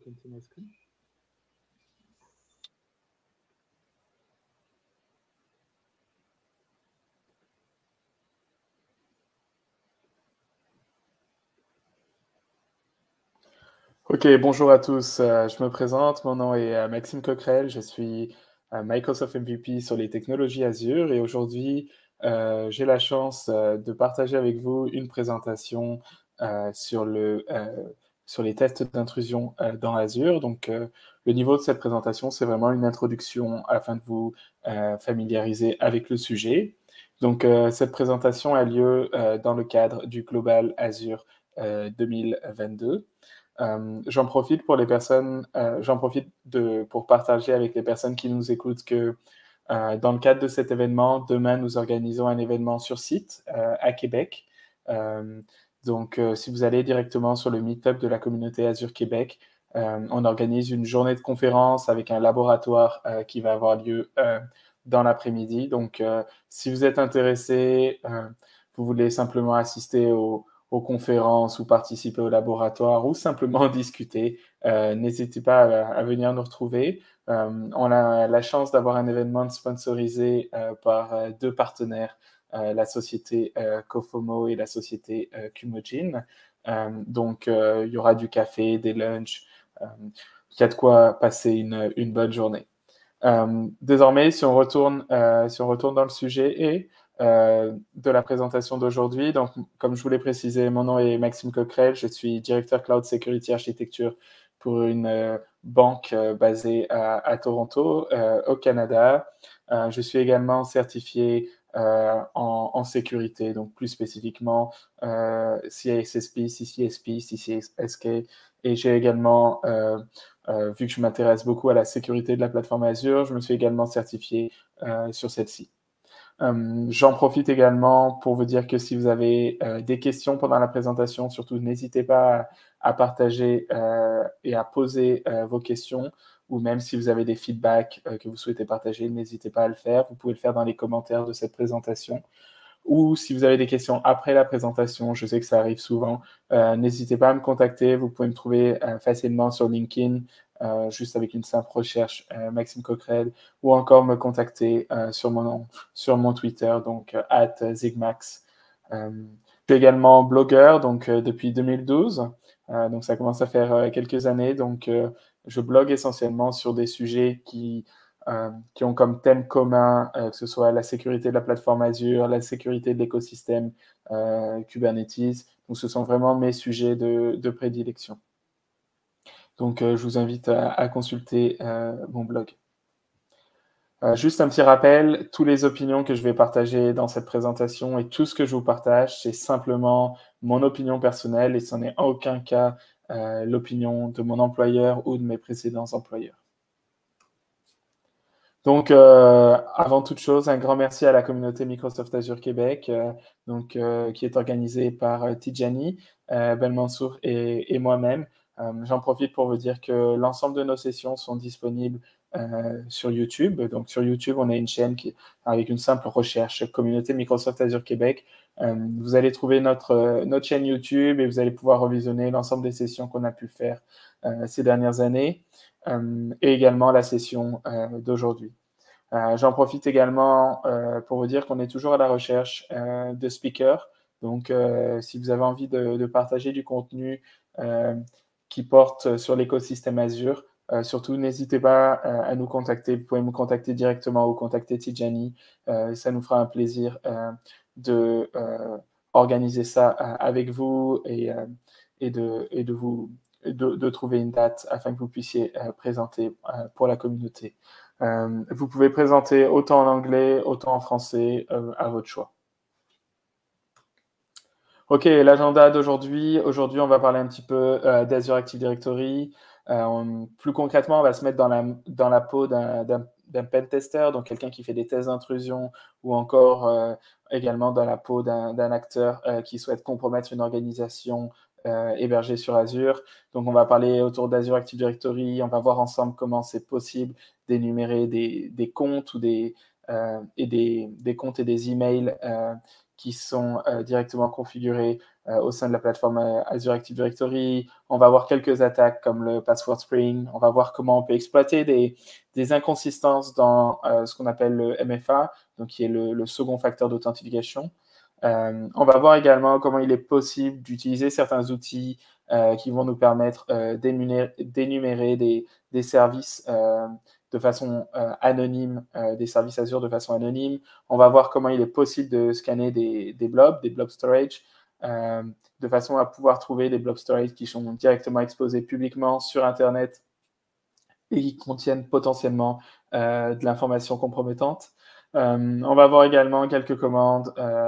Ok, bonjour à tous. Euh, je me présente. Mon nom est euh, Maxime Coquerel. Je suis euh, Microsoft M V P sur les technologies Azure et aujourd'hui, euh, j'ai la chance euh, de partager avec vous une présentation euh, sur, le, euh, sur les tests d'intrusion euh, dans Azure. Donc, euh, le niveau de cette présentation, c'est vraiment une introduction afin de vous euh, familiariser avec le sujet. Donc, euh, cette présentation a lieu euh, dans le cadre du Global Azure euh, deux mille vingt-deux. Euh, j'en profite pour les personnes, euh, j'en profite de, pour partager avec les personnes qui nous écoutent que Euh, dans le cadre de cet événement, demain, nous organisons un événement sur site euh, à Québec. Euh, donc, euh, si vous allez directement sur le meetup de la communauté Azure Québec, euh, on organise une journée de conférence avec un laboratoire euh, qui va avoir lieu euh, dans l'après-midi. Donc, euh, si vous êtes intéressé, euh, vous voulez simplement assister au, aux conférences ou participer au laboratoire ou simplement discuter, euh, n'hésitez pas à, à venir nous retrouver. Euh, on a la chance d'avoir un événement sponsorisé euh, par euh, deux partenaires, euh, la société euh, Cofomo et la société euh, Kumojin. Euh, donc, euh, il y aura du café, des lunchs. Euh, il y a de quoi passer une, une bonne journée. Euh, désormais, si on retourne, euh, si on retourne dans le sujet et euh, de la présentation d'aujourd'hui, donc comme je vous l'ai précisé, mon nom est Maxime Coquerel, je suis directeur Cloud Security Architecture pour une euh, banque euh, basée à, à Toronto, euh, au Canada. Euh, je suis également certifié euh, en, en sécurité, donc plus spécifiquement euh, C I S S P, C C S P, C C S K, et j'ai également euh, euh, vu que je m'intéresse beaucoup à la sécurité de la plateforme Azure, je me suis également certifié euh, sur celle-ci. Euh, J'en profite également pour vous dire que si vous avez euh, des questions pendant la présentation, surtout n'hésitez pas à, à partager euh, et à poser euh, vos questions, ou même si vous avez des feedbacks euh, que vous souhaitez partager, n'hésitez pas à le faire. Vous pouvez le faire dans les commentaires de cette présentation. Ou si vous avez des questions après la présentation, je sais que ça arrive souvent, euh, n'hésitez pas à me contacter. Vous pouvez me trouver euh, facilement sur LinkedIn, euh, juste avec une simple recherche, euh, Maxime Coquerel, ou encore me contacter euh, sur, mon, sur mon Twitter, donc euh, at Zigmax. Euh, je suis également blogueur donc, euh, depuis deux mille douze, euh, donc ça commence à faire euh, quelques années. Donc, euh, je blogue essentiellement sur des sujets qui euh, qui ont comme thème commun, euh, que ce soit la sécurité de la plateforme Azure, la sécurité de l'écosystème euh, Kubernetes. Donc, ce sont vraiment mes sujets de, de prédilection. Donc, euh, je vous invite à, à consulter euh, mon blog. Euh, juste un petit rappel, toutes les opinions que je vais partager dans cette présentation et tout ce que je vous partage, c'est simplement mon opinion personnelle et ce n'est en aucun cas euh, l'opinion de mon employeur ou de mes précédents employeurs. Donc, euh, avant toute chose, un grand merci à la communauté Microsoft Azure Québec, euh, donc, euh, qui est organisée par euh, Tidjani, euh, Ben Mansour et, et moi-même. Euh, J'en profite pour vous dire que l'ensemble de nos sessions sont disponibles euh, sur YouTube. Donc, sur YouTube, on a une chaîne qui, avec une simple recherche, communauté Microsoft Azure Québec. Euh, vous allez trouver notre, euh, notre chaîne YouTube et vous allez pouvoir revisionner l'ensemble des sessions qu'on a pu faire euh, ces dernières années. Euh, et également la session euh, d'aujourd'hui. Euh, J'en profite également euh, pour vous dire qu'on est toujours à la recherche euh, de speakers. Donc, euh, si vous avez envie de, de partager du contenu euh, qui porte sur l'écosystème Azure, euh, surtout n'hésitez pas euh, à nous contacter. Vous pouvez me contacter directement ou contacter Tidjani. Euh, ça nous fera un plaisir euh, de euh, organiser ça euh, avec vous et, euh, et, de, et de vous de, de trouver une date afin que vous puissiez euh, présenter euh, pour la communauté. Euh, vous pouvez présenter autant en anglais, autant en français, euh, à votre choix. Ok, l'agenda d'aujourd'hui. Aujourd'hui, on va parler un petit peu euh, d'Azure Active Directory. Euh, on, plus concrètement, on va se mettre dans la, dans la peau d'un pen tester, donc quelqu'un qui fait des tests d'intrusion, ou encore euh, également dans la peau d'un acteur euh, qui souhaite compromettre une organisation euh, hébergée sur Azure. Donc, on va parler autour d'Azure Active Directory. On va voir ensemble comment c'est possible d'énumérer des, des comptes ou des, euh, et des, des comptes et des emails euh, qui sont euh, directement configurés euh, au sein de la plateforme euh, Azure Active Directory. On va voir quelques attaques comme le password spring. On va voir comment on peut exploiter des, des inconsistances dans euh, ce qu'on appelle le M F A, donc qui est le, le second facteur d'authentification. Euh, on va voir également comment il est possible d'utiliser certains outils euh, qui vont nous permettre euh, d'énumérer des, des services euh, de façon euh, anonyme, euh, des services Azure de façon anonyme. On va voir comment il est possible de scanner des, des blobs, des blob storage, euh, de façon à pouvoir trouver des blob storage qui sont directement exposés publiquement sur Internet et qui contiennent potentiellement euh, de l'information compromettante. Euh, on va voir également quelques commandes, euh,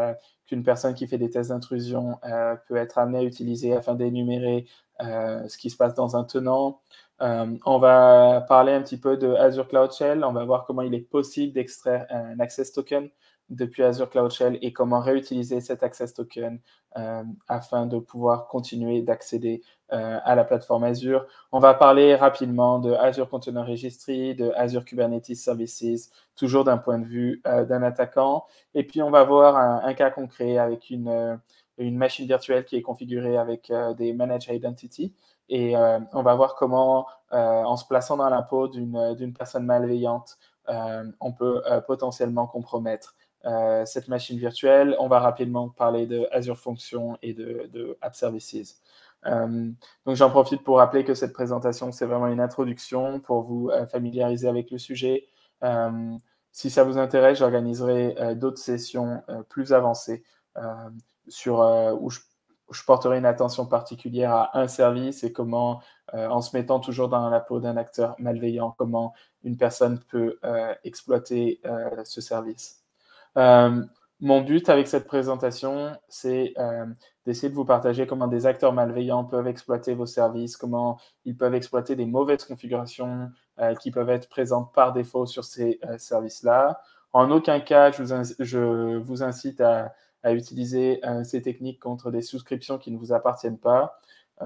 qu'une personne qui fait des tests d'intrusion euh, peut être amenée à utiliser afin d'énumérer euh, ce qui se passe dans un tenant. Euh, on va parler un petit peu de Azure Cloud Shell. On va voir comment il est possible d'extraire un access token depuis Azure Cloud Shell et comment réutiliser cet access token euh, afin de pouvoir continuer d'accéder euh, à la plateforme Azure. On va parler rapidement de Azure Container Registry, de Azure Kubernetes Services, toujours d'un point de vue euh, d'un attaquant. Et puis, on va voir un, un cas concret avec une, euh, une machine virtuelle qui est configurée avec euh, des Managed Identity. Et euh, on va voir comment, euh, en se plaçant dans la peau d'une d'une personne malveillante, euh, on peut euh, potentiellement compromettre euh, cette machine virtuelle. On va rapidement parler de Azure Functions et de, de App Services. Euh, donc, j'en profite pour rappeler que cette présentation, c'est vraiment une introduction pour vous euh, familiariser avec le sujet. Euh, si ça vous intéresse, j'organiserai euh, d'autres sessions euh, plus avancées euh, sur, euh, où je je porterai une attention particulière à un service et comment, euh, en se mettant toujours dans la peau d'un acteur malveillant, comment une personne peut euh, exploiter euh, ce service. Euh, mon but avec cette présentation, c'est euh, d'essayer de vous partager comment des acteurs malveillants peuvent exploiter vos services, comment ils peuvent exploiter des mauvaises configurations euh, qui peuvent être présentes par défaut sur ces euh, services-là. En aucun cas, je vous, je vous incite à à utiliser euh, ces techniques contre des souscriptions qui ne vous appartiennent pas. Euh,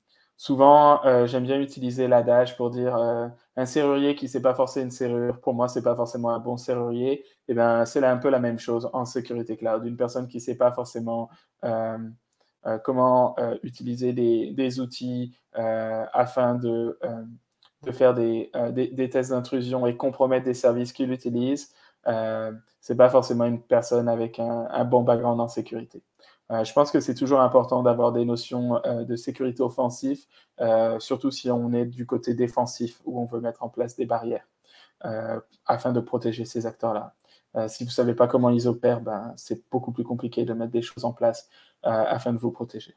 souvent, euh, j'aime bien utiliser l'adage pour dire euh, un serrurier qui ne sait pas forcer une serrure, pour moi, ce n'est pas forcément un bon serrurier. Eh bien, c'est un peu la même chose en sécurité cloud. Une personne qui ne sait pas forcément euh, euh, comment euh, utiliser des, des outils euh, afin de, euh, de faire des, euh, des, des tests d'intrusion et compromettre des services qu'il utilise, euh, ce n'est pas forcément une personne avec un, un bon background en sécurité. Euh, je pense que c'est toujours important d'avoir des notions euh, de sécurité offensive, euh, surtout si on est du côté défensif où on veut mettre en place des barrières euh, afin de protéger ces acteurs-là. Euh, si vous ne savez pas comment ils opèrent, ben, c'est beaucoup plus compliqué de mettre des choses en place euh, afin de vous protéger.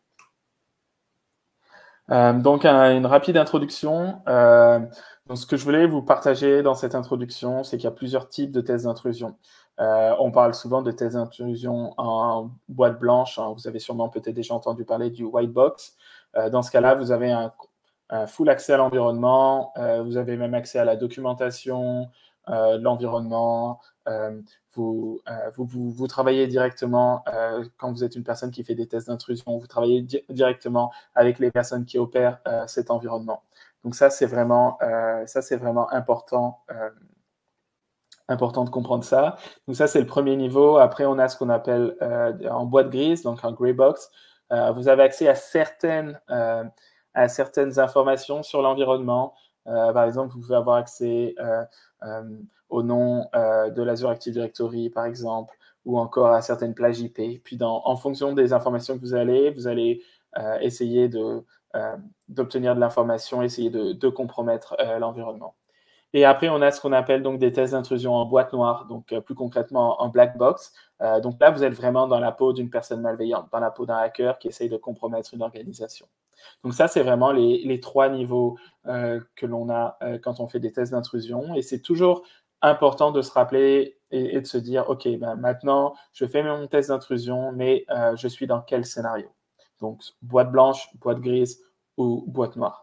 Euh, donc, un, une rapide introduction. Euh, donc, ce que je voulais vous partager dans cette introduction, c'est qu'il y a plusieurs types de tests d'intrusion. Euh, on parle souvent de tests d'intrusion en boîte blanche. Hein. Vous avez sûrement peut-être déjà entendu parler du white box. Euh, dans ce cas-là, vous avez un, un full accès à l'environnement. Euh, vous avez même accès à la documentation euh, de l'environnement. Euh, vous, euh, vous, vous, vous travaillez directement, euh, quand vous êtes une personne qui fait des tests d'intrusion, vous travaillez di directement avec les personnes qui opèrent euh, cet environnement. Donc ça, c'est vraiment, euh, ça, c'est vraiment important, euh, important de comprendre ça. Donc ça, c'est le premier niveau. Après, on a ce qu'on appelle euh, en boîte grise, donc en grey box. Euh, vous avez accès à certaines, euh, à certaines informations sur l'environnement. Euh, par exemple, vous pouvez avoir accès euh, euh, au nom euh, de l'Azure Active Directory, par exemple, ou encore à certaines plages I P. Puis, dans, en fonction des informations que vous allez, vous allez euh, essayer de, euh, d'obtenir de l'information, essayer de, de compromettre euh, l'environnement. Et après, on a ce qu'on appelle donc des tests d'intrusion en boîte noire, donc euh, plus concrètement en black box. Euh, donc là, vous êtes vraiment dans la peau d'une personne malveillante, dans la peau d'un hacker qui essaye de compromettre une organisation. Donc ça, c'est vraiment les, les trois niveaux euh, que l'on a euh, quand on fait des tests d'intrusion. Et c'est toujours important de se rappeler et, et de se dire, OK, ben maintenant, je fais mon test d'intrusion, mais euh, je suis dans quel scénario? Donc, boîte blanche, boîte grise ou boîte noire.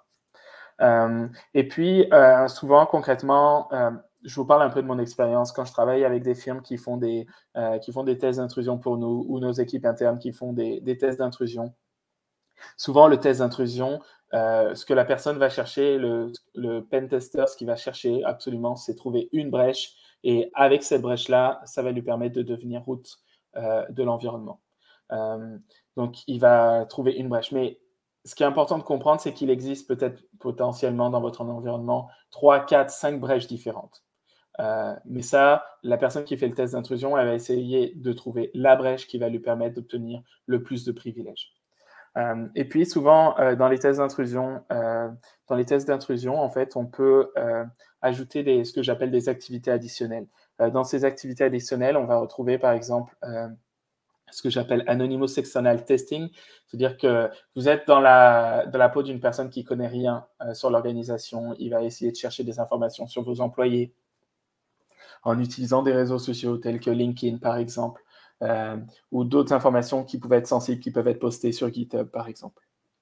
Euh, et puis, euh, souvent, concrètement, euh, je vous parle un peu de mon expérience quand je travaille avec des firmes qui font des, euh, qui font des tests d'intrusion pour nous ou nos équipes internes qui font des, des tests d'intrusion. Souvent, le test d'intrusion, euh, ce que la personne va chercher, le, le pen tester, ce qu'il va chercher absolument, c'est trouver une brèche. Et avec cette brèche-là, ça va lui permettre de devenir root euh, de l'environnement. Euh, donc, il va trouver une brèche. Mais ce qui est important de comprendre, c'est qu'il existe peut-être potentiellement dans votre environnement trois, quatre, cinq brèches différentes. Euh, mais ça, la personne qui fait le test d'intrusion, elle va essayer de trouver la brèche qui va lui permettre d'obtenir le plus de privilèges. Euh, et puis souvent, euh, dans les tests d'intrusion, euh, dans les tests d'intrusion, en fait, on peut euh, ajouter des, ce que j'appelle des activités additionnelles. Euh, dans ces activités additionnelles, on va retrouver par exemple euh, ce que j'appelle Anonymous External Testing, c'est-à-dire que vous êtes dans la, dans la peau d'une personne qui ne connaît rien euh, sur l'organisation, il va essayer de chercher des informations sur vos employés en utilisant des réseaux sociaux tels que LinkedIn, par exemple. euh, ou d'autres informations qui peuvent être sensibles, qui peuvent être postées sur GitHub, par exemple.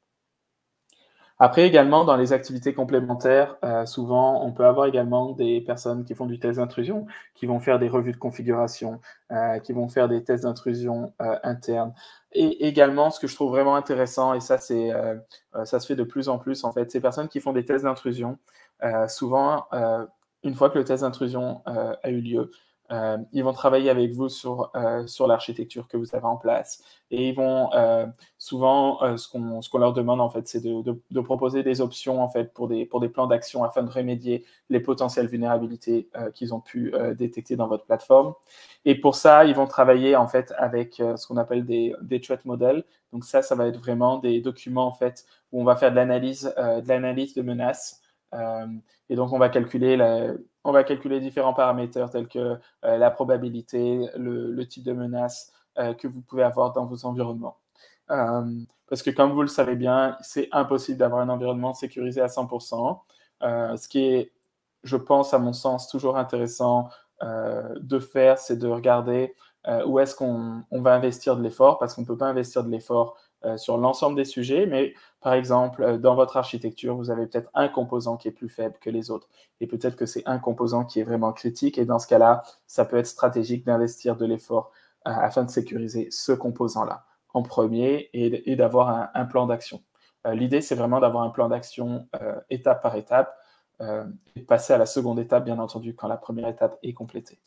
Après, également, dans les activités complémentaires, euh, souvent, on peut avoir également des personnes qui font du test d'intrusion, qui vont faire des revues de configuration, euh, qui vont faire des tests d'intrusion euh, internes. Et également, ce que je trouve vraiment intéressant, et ça, c'est, euh, ça se fait de plus en plus, en fait, ces personnes qui font des tests d'intrusion, euh, souvent, euh, une fois que le test d'intrusion euh, a eu lieu, Euh, ils vont travailler avec vous sur, euh, sur l'architecture que vous avez en place. Et ils vont euh, souvent, euh, ce qu'on ce qu'on leur demande, en fait, c'est de, de, de proposer des options, en fait, pour des, pour des plans d'action afin de remédier les potentielles vulnérabilités euh, qu'ils ont pu euh, détecter dans votre plateforme. Et pour ça, ils vont travailler, en fait, avec euh, ce qu'on appelle des, des threat models. Donc ça, ça va être vraiment des documents, en fait, où on va faire de l'analyse euh, de l'analyse de menaces. Euh, et donc, on va calculer la, on va calculer différents paramètres tels que euh, la probabilité, le, le type de menace euh, que vous pouvez avoir dans vos environnements. Euh, parce que comme vous le savez bien, c'est impossible d'avoir un environnement sécurisé à cent pour cent. Euh, ce qui est, je pense, à mon sens, toujours intéressant euh, de faire, c'est de regarder euh, où est-ce qu'on on va investir de l'effort, parce qu'on ne peut pas investir de l'effort euh, sur l'ensemble des sujets, mais par exemple, euh, dans votre architecture, vous avez peut-être un composant qui est plus faible que les autres. Et peut-être que c'est un composant qui est vraiment critique. Et dans ce cas-là, ça peut être stratégique d'investir de l'effort euh, afin de sécuriser ce composant-là en premier et, et d'avoir un, un plan d'action. Euh, L'idée, c'est vraiment d'avoir un plan d'action euh, étape par étape euh, et de passer à la seconde étape, bien entendu, quand la première étape est complétée.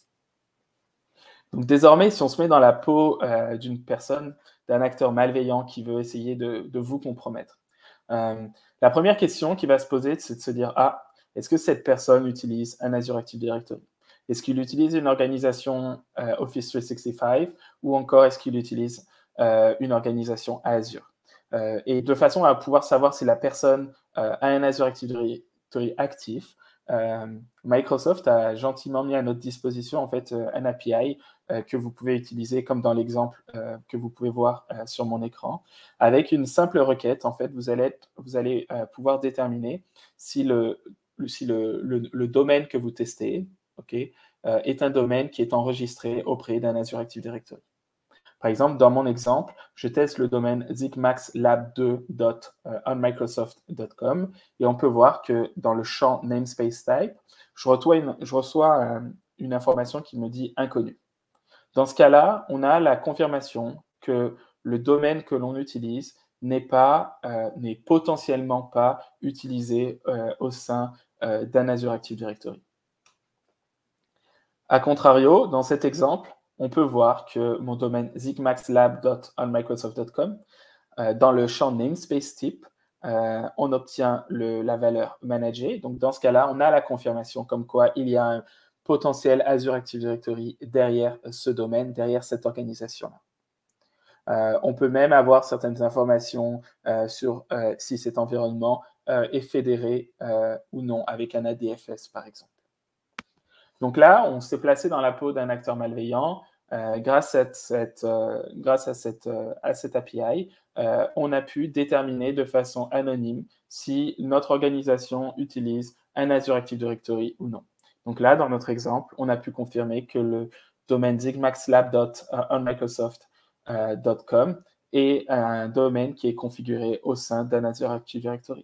Donc désormais, si on se met dans la peau euh, d'une personne, d'un acteur malveillant qui veut essayer de, de vous compromettre, euh, la première question qui va se poser, c'est de se dire, ah, est-ce que cette personne utilise un Azure Active Directory? Est-ce qu'il utilise une organisation euh, Office trois cent soixante-quinze ou encore est-ce qu'il utilise euh, une organisation Azure? Euh, et de façon à pouvoir savoir si la personne euh, a un Azure Active Directory actif, euh, Microsoft a gentiment mis à notre disposition en fait euh, un A P I euh, que vous pouvez utiliser comme dans l'exemple euh, que vous pouvez voir euh, sur mon écran. Avec une simple requête, en fait, vous allez, être, vous allez euh, pouvoir déterminer si le, si le, le, le domaine que vous testez okay, euh, est un domaine qui est enregistré auprès d'un Azure Active Directory. Par exemple, dans mon exemple, je teste le domaine zigmax lab deux dot on microsoft dot com et on peut voir que dans le champ namespace type, je reçois une, je reçois, euh, une information qui me dit inconnu. Dans ce cas-là, on a la confirmation que le domaine que l'on utilise n'est pas, euh, n'est potentiellement pas utilisé euh, au sein euh, d'un Azure Active Directory. A contrario, dans cet exemple, on peut voir que mon domaine zigmax lab dot on microsoft dot com, euh, dans le champ namespace type, euh, on obtient le, la valeur managée. Donc, dans ce cas-là, on a la confirmation comme quoi il y a un potentiel Azure Active Directory derrière ce domaine, derrière cette organisation-là. Euh, on peut même avoir certaines informations euh, sur euh, si cet environnement euh, est fédéré euh, ou non avec un A D F S, par exemple. Donc là, on s'est placé dans la peau d'un acteur malveillant. Euh, grâce à cette, euh, grâce à cette, euh, à cette A P I, euh, on a pu déterminer de façon anonyme si notre organisation utilise un Azure Active Directory ou non. Donc là, dans notre exemple, on a pu confirmer que le domaine zigmax lab dot on microsoft dot com est un domaine qui est configuré au sein d'un Azure Active Directory.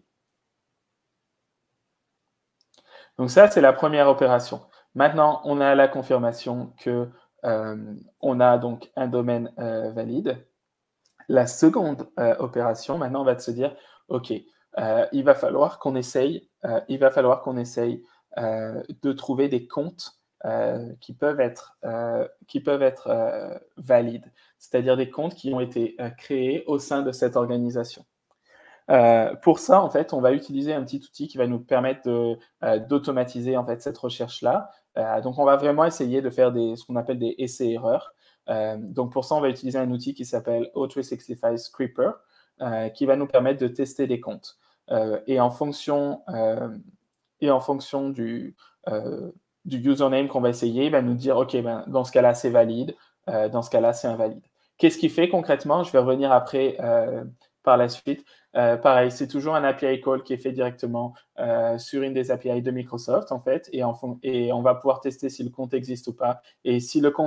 Donc ça, c'est la première opération. Maintenant, on a la confirmation que euh, on a donc un domaine euh, valide. La seconde euh, opération, maintenant, on va se dire, OK, euh, il va falloir qu'on essaye, euh, il va falloir qu'on essaye euh, de trouver des comptes euh, qui peuvent être, euh, qui peuvent être euh, valides, c'est-à-dire des comptes qui ont été euh, créés au sein de cette organisation. Euh, pour ça, en fait, on va utiliser un petit outil qui va nous permettre de, euh, d'automatiser en fait cette recherche-là. Euh, donc, on va vraiment essayer de faire des, ce qu'on appelle des essais-erreurs. Euh, donc, pour ça, on va utiliser un outil qui s'appelle O trois cent soixante-quinze Scraper, euh, qui va nous permettre de tester des comptes. Euh, et en fonction, euh, et en fonction du, euh, du username qu'on va essayer, il va nous dire, OK, ben, dans ce cas-là, c'est valide. Euh, dans ce cas-là, c'est invalide. Qu'est-ce qu'il fait concrètement? Je vais revenir après euh, par la suite. Euh, pareil, c'est toujours un A P I call qui est fait directement euh, sur une des A P I de Microsoft, en fait, et, en fond, et on va pouvoir tester si le compte existe ou pas. Et si le compte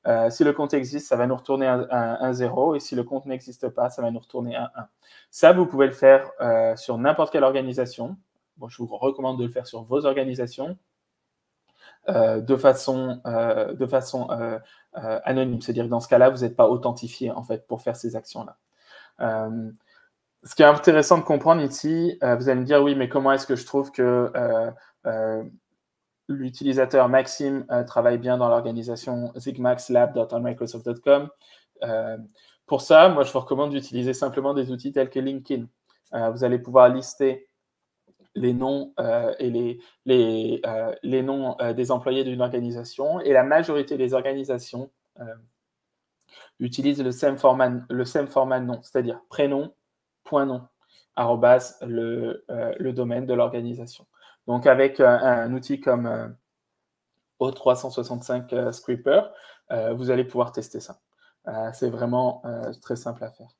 Euh, si le compte existe, ça va nous retourner un, un, un zéro, et si le compte n'existe pas, ça va nous retourner un un. Ça, vous pouvez le faire euh, sur n'importe quelle organisation. Bon, je vous recommande de le faire sur vos organisations euh, de façon, euh, de façon euh, euh, anonyme. C'est-à-dire que dans ce cas-là, vous n'êtes pas authentifié en fait, pour faire ces actions-là. Euh, ce qui est intéressant de comprendre ici, euh, vous allez me dire, oui, mais comment est-ce que je trouve que euh, euh, l'utilisateur Maxime euh, travaille bien dans l'organisation zigmaxlab dot on microsoft dot com. Euh, pour ça, moi, je vous recommande d'utiliser simplement des outils tels que LinkedIn. Euh, vous allez pouvoir lister les noms euh, et les, les, euh, les noms euh, des employés d'une organisation, et la majorité des organisations euh, utilisent le same format, le same format nom, c'est-à-dire prénom, point nom, arrobas, le, euh, le domaine de l'organisation. Donc, avec euh, un outil comme euh, O trois cent soixante-cinq euh, Scripper, euh, vous allez pouvoir tester ça. Euh, c'est vraiment euh, très simple à faire.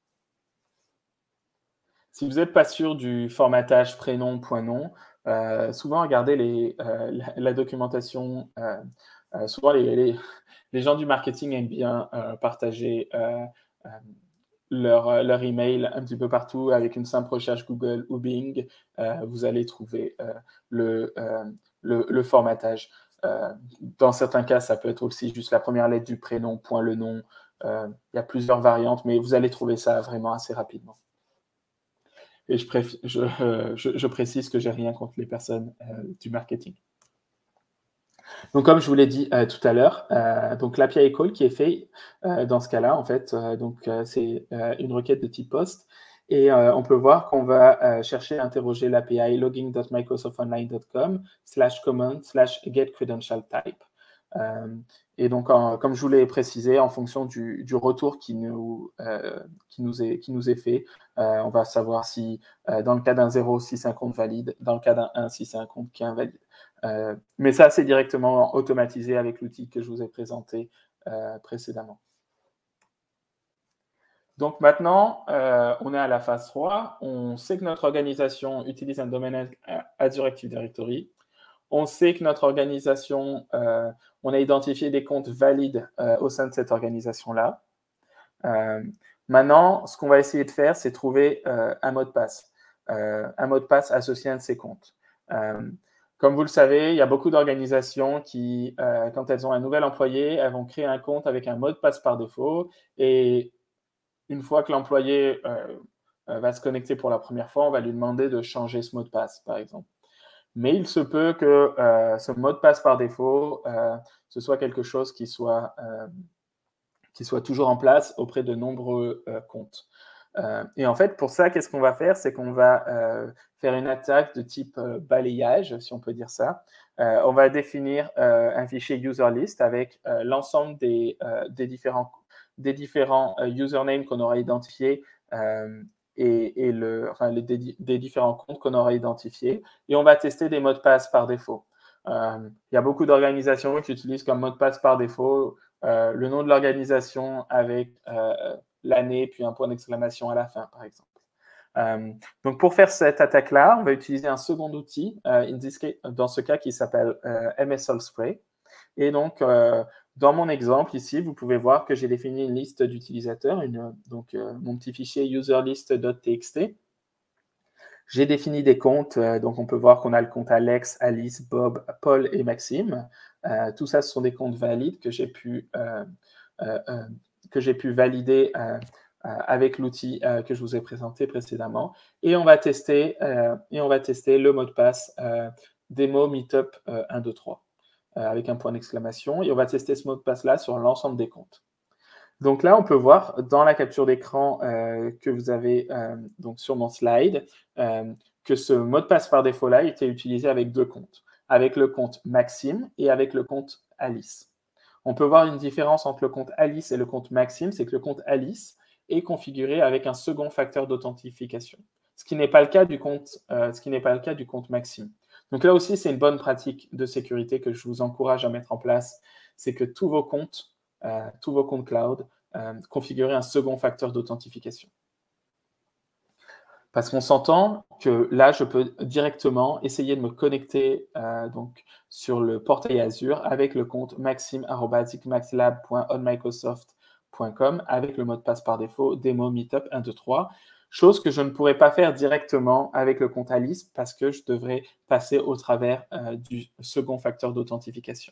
Si vous n'êtes pas sûr du formatage prénom, point nom, euh, souvent regardez les, euh, la, la documentation. Euh, euh, souvent, les, les, les gens du marketing aiment bien euh, partager euh, euh, leur, leur email un petit peu partout avec une simple recherche Google ou Bing. Euh, vous allez trouver euh, le, euh, le, le formatage. Euh, dans certains cas, ça peut être aussi juste la première lettre du prénom, point le nom. Euh, il y a plusieurs variantes, mais vous allez trouver ça vraiment assez rapidement. Et je, préf... je, euh, je, je précise que j'ai rien contre les personnes euh, du marketing. Donc, comme je vous l'ai dit euh, tout à l'heure, euh, donc l'A P I call qui est fait euh, dans ce cas-là, en fait, euh, donc euh, c'est euh, une requête de type post, et euh, on peut voir qu'on va euh, chercher à interroger l'A P I logging dot microsoft online dot com slash command slash get credential type. Euh, et donc, en, comme je vous l'ai précisé, en fonction du, du retour qui nous, euh, qui nous, est, qui nous est fait, euh, on va savoir si, euh, dans le cas d'un zéro, si c'est un compte valide, dans le cas d'un un, si c'est un compte qui est invalide. Euh, mais ça, c'est directement automatisé avec l'outil que je vous ai présenté euh, précédemment. Donc maintenant, euh, on est à la phase trois. On sait que notre organisation utilise un domaine Azure Active Directory. On sait que notre organisation, euh, on a identifié des comptes valides euh, au sein de cette organisation-là. Euh, maintenant, ce qu'on va essayer de faire, c'est trouver euh, un mot de passe, euh, un mot de passe associé à un de ces comptes. Euh, comme vous le savez, il y a beaucoup d'organisations qui, euh, quand elles ont un nouvel employé, elles vont créer un compte avec un mot de passe par défaut, et une fois que l'employé euh, va se connecter pour la première fois, on va lui demander de changer ce mot de passe, par exemple. Mais il se peut que euh, ce mot de passe par défaut, euh, ce soit quelque chose qui soit, euh, qui soit toujours en place auprès de nombreux euh, comptes. Euh, et en fait, pour ça, qu'est-ce qu'on va faire? C'est qu'on va euh, faire une attaque de type euh, balayage, si on peut dire ça. Euh, on va définir euh, un fichier user list avec euh, l'ensemble des, euh, des différents, des différents euh, usernames qu'on aura identifiés euh, et, et le, enfin, les, des, des différents comptes qu'on aura identifiés. Et on va tester des mots de passe par défaut. Euh, il y a beaucoup d'organisations qui utilisent comme mot de passe par défaut euh, le nom de l'organisation avec euh, l'année, puis un point d'exclamation à la fin, par exemple. Euh, donc, pour faire cette attaque-là, on va utiliser un second outil, euh, dans ce cas qui s'appelle euh, M S All Spray. Et donc, euh, dans mon exemple ici, vous pouvez voir que j'ai défini une liste d'utilisateurs, donc euh, mon petit fichier userlist dot t x t. J'ai défini des comptes, euh, donc on peut voir qu'on a le compte Alex, Alice, Bob, Paul et Maxime. Euh, tout ça, ce sont des comptes valides que j'ai pu, euh, euh, euh, que j'ai pu valider euh, avec l'outil euh, que je vous ai présenté précédemment. Et on va tester, euh, et on va tester le mot de passe euh, démo meetup euh, un, deux, trois euh, avec un point d'exclamation. Et on va tester ce mot de passe-là sur l'ensemble des comptes. Donc là, on peut voir dans la capture d'écran euh, que vous avez euh, donc sur mon slide euh, que ce mot de passe par défaut-là était utilisé avec deux comptes, avec le compte Maxime et avec le compte Alice. On peut voir une différence entre le compte Alice et le compte Maxime, c'est que le compte Alice est configuré avec un second facteur d'authentification, ce qui n'est pas le cas du compte, euh, ce qui n'est pas le cas du compte Maxime. Donc là aussi, c'est une bonne pratique de sécurité que je vous encourage à mettre en place, c'est que tous vos comptes Euh, tous vos comptes cloud, euh, configurer un second facteur d'authentification. Parce qu'on s'entend que là, je peux directement essayer de me connecter euh, donc, sur le portail Azure avec le compte maxime arobase zigmaxlab point on microsoft point com avec le mot de passe par défaut démo meetup un deux trois, chose que je ne pourrais pas faire directement avec le compte Alice parce que je devrais passer au travers euh, du second facteur d'authentification.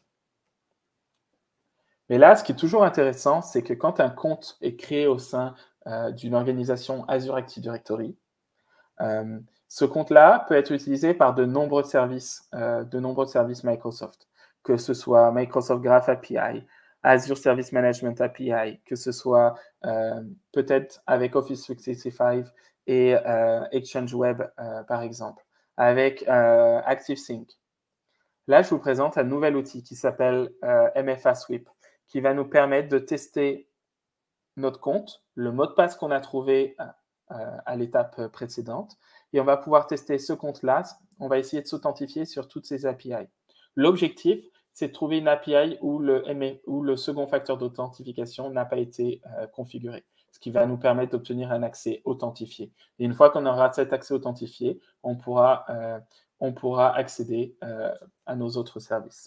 Mais là, ce qui est toujours intéressant, c'est que quand un compte est créé au sein euh, d'une organisation Azure Active Directory, euh, ce compte-là peut être utilisé par de nombreux services, euh, de nombreux services Microsoft, que ce soit Microsoft Graph A P I, Azure Service Management A P I, que ce soit euh, peut-être avec Office trois cent soixante-quinze et euh, Exchange Web, euh, par exemple, avec euh, ActiveSync. Là, je vous présente un nouvel outil qui s'appelle euh, M F A Sweep, qui va nous permettre de tester notre compte, le mot de passe qu'on a trouvé à, à l'étape précédente, et on va pouvoir tester ce compte-là. On va essayer de s'authentifier sur toutes ces A P I. L'objectif, c'est de trouver une A P I où le, où le second facteur d'authentification n'a pas été euh, configuré, ce qui va nous permettre d'obtenir un accès authentifié. Et une fois qu'on aura cet accès authentifié, on pourra, euh, on pourra accéder euh, à nos autres services.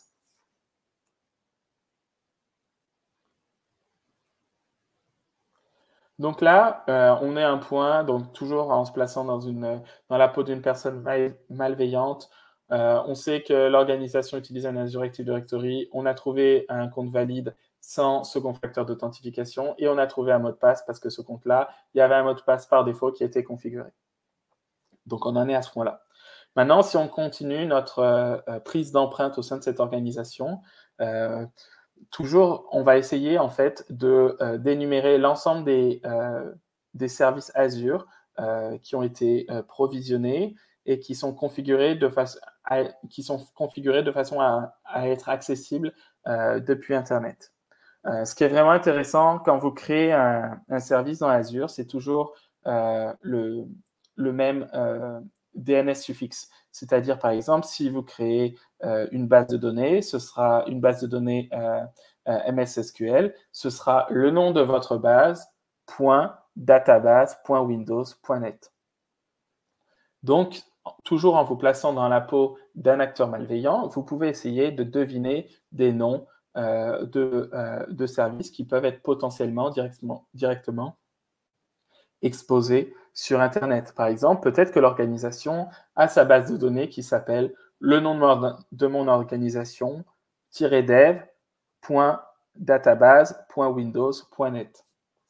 Donc là, euh, on est à un point, donc toujours en se plaçant dans, une, dans la peau d'une personne mal, malveillante. Euh, on sait que l'organisation utilise un Azure Active Directory. On a trouvé un compte valide sans second facteur d'authentification et on a trouvé un mot de passe parce que ce compte-là, il y avait un mot de passe par défaut qui était configuré. Donc, on en est à ce point-là. Maintenant, si on continue notre euh, prise d'empreinte au sein de cette organisation, euh, toujours, on va essayer en fait de euh, d'énumérer l'ensemble des, euh, des services Azure euh, qui ont été euh, provisionnés et qui sont configurés de, façon à, qui sont configurés de façon à, à être accessibles euh, depuis Internet. Euh, ce qui est vraiment intéressant quand vous créez un, un service dans Azure, c'est toujours euh, le, le même euh, D N S suffixe. C'est-à-dire, par exemple, si vous créez euh, une base de données, ce sera une base de données euh, euh, M S S Q L, ce sera le nom de votre base, point database, point windows, point net. Donc, toujours en vous plaçant dans la peau d'un acteur malveillant, vous pouvez essayer de deviner des noms euh, de, euh, de services qui peuvent être potentiellement directement, directement exposés sur Internet. Par exemple, peut-être que l'organisation a sa base de données qui s'appelle le nom de mon organisation, dev.database.windows.net.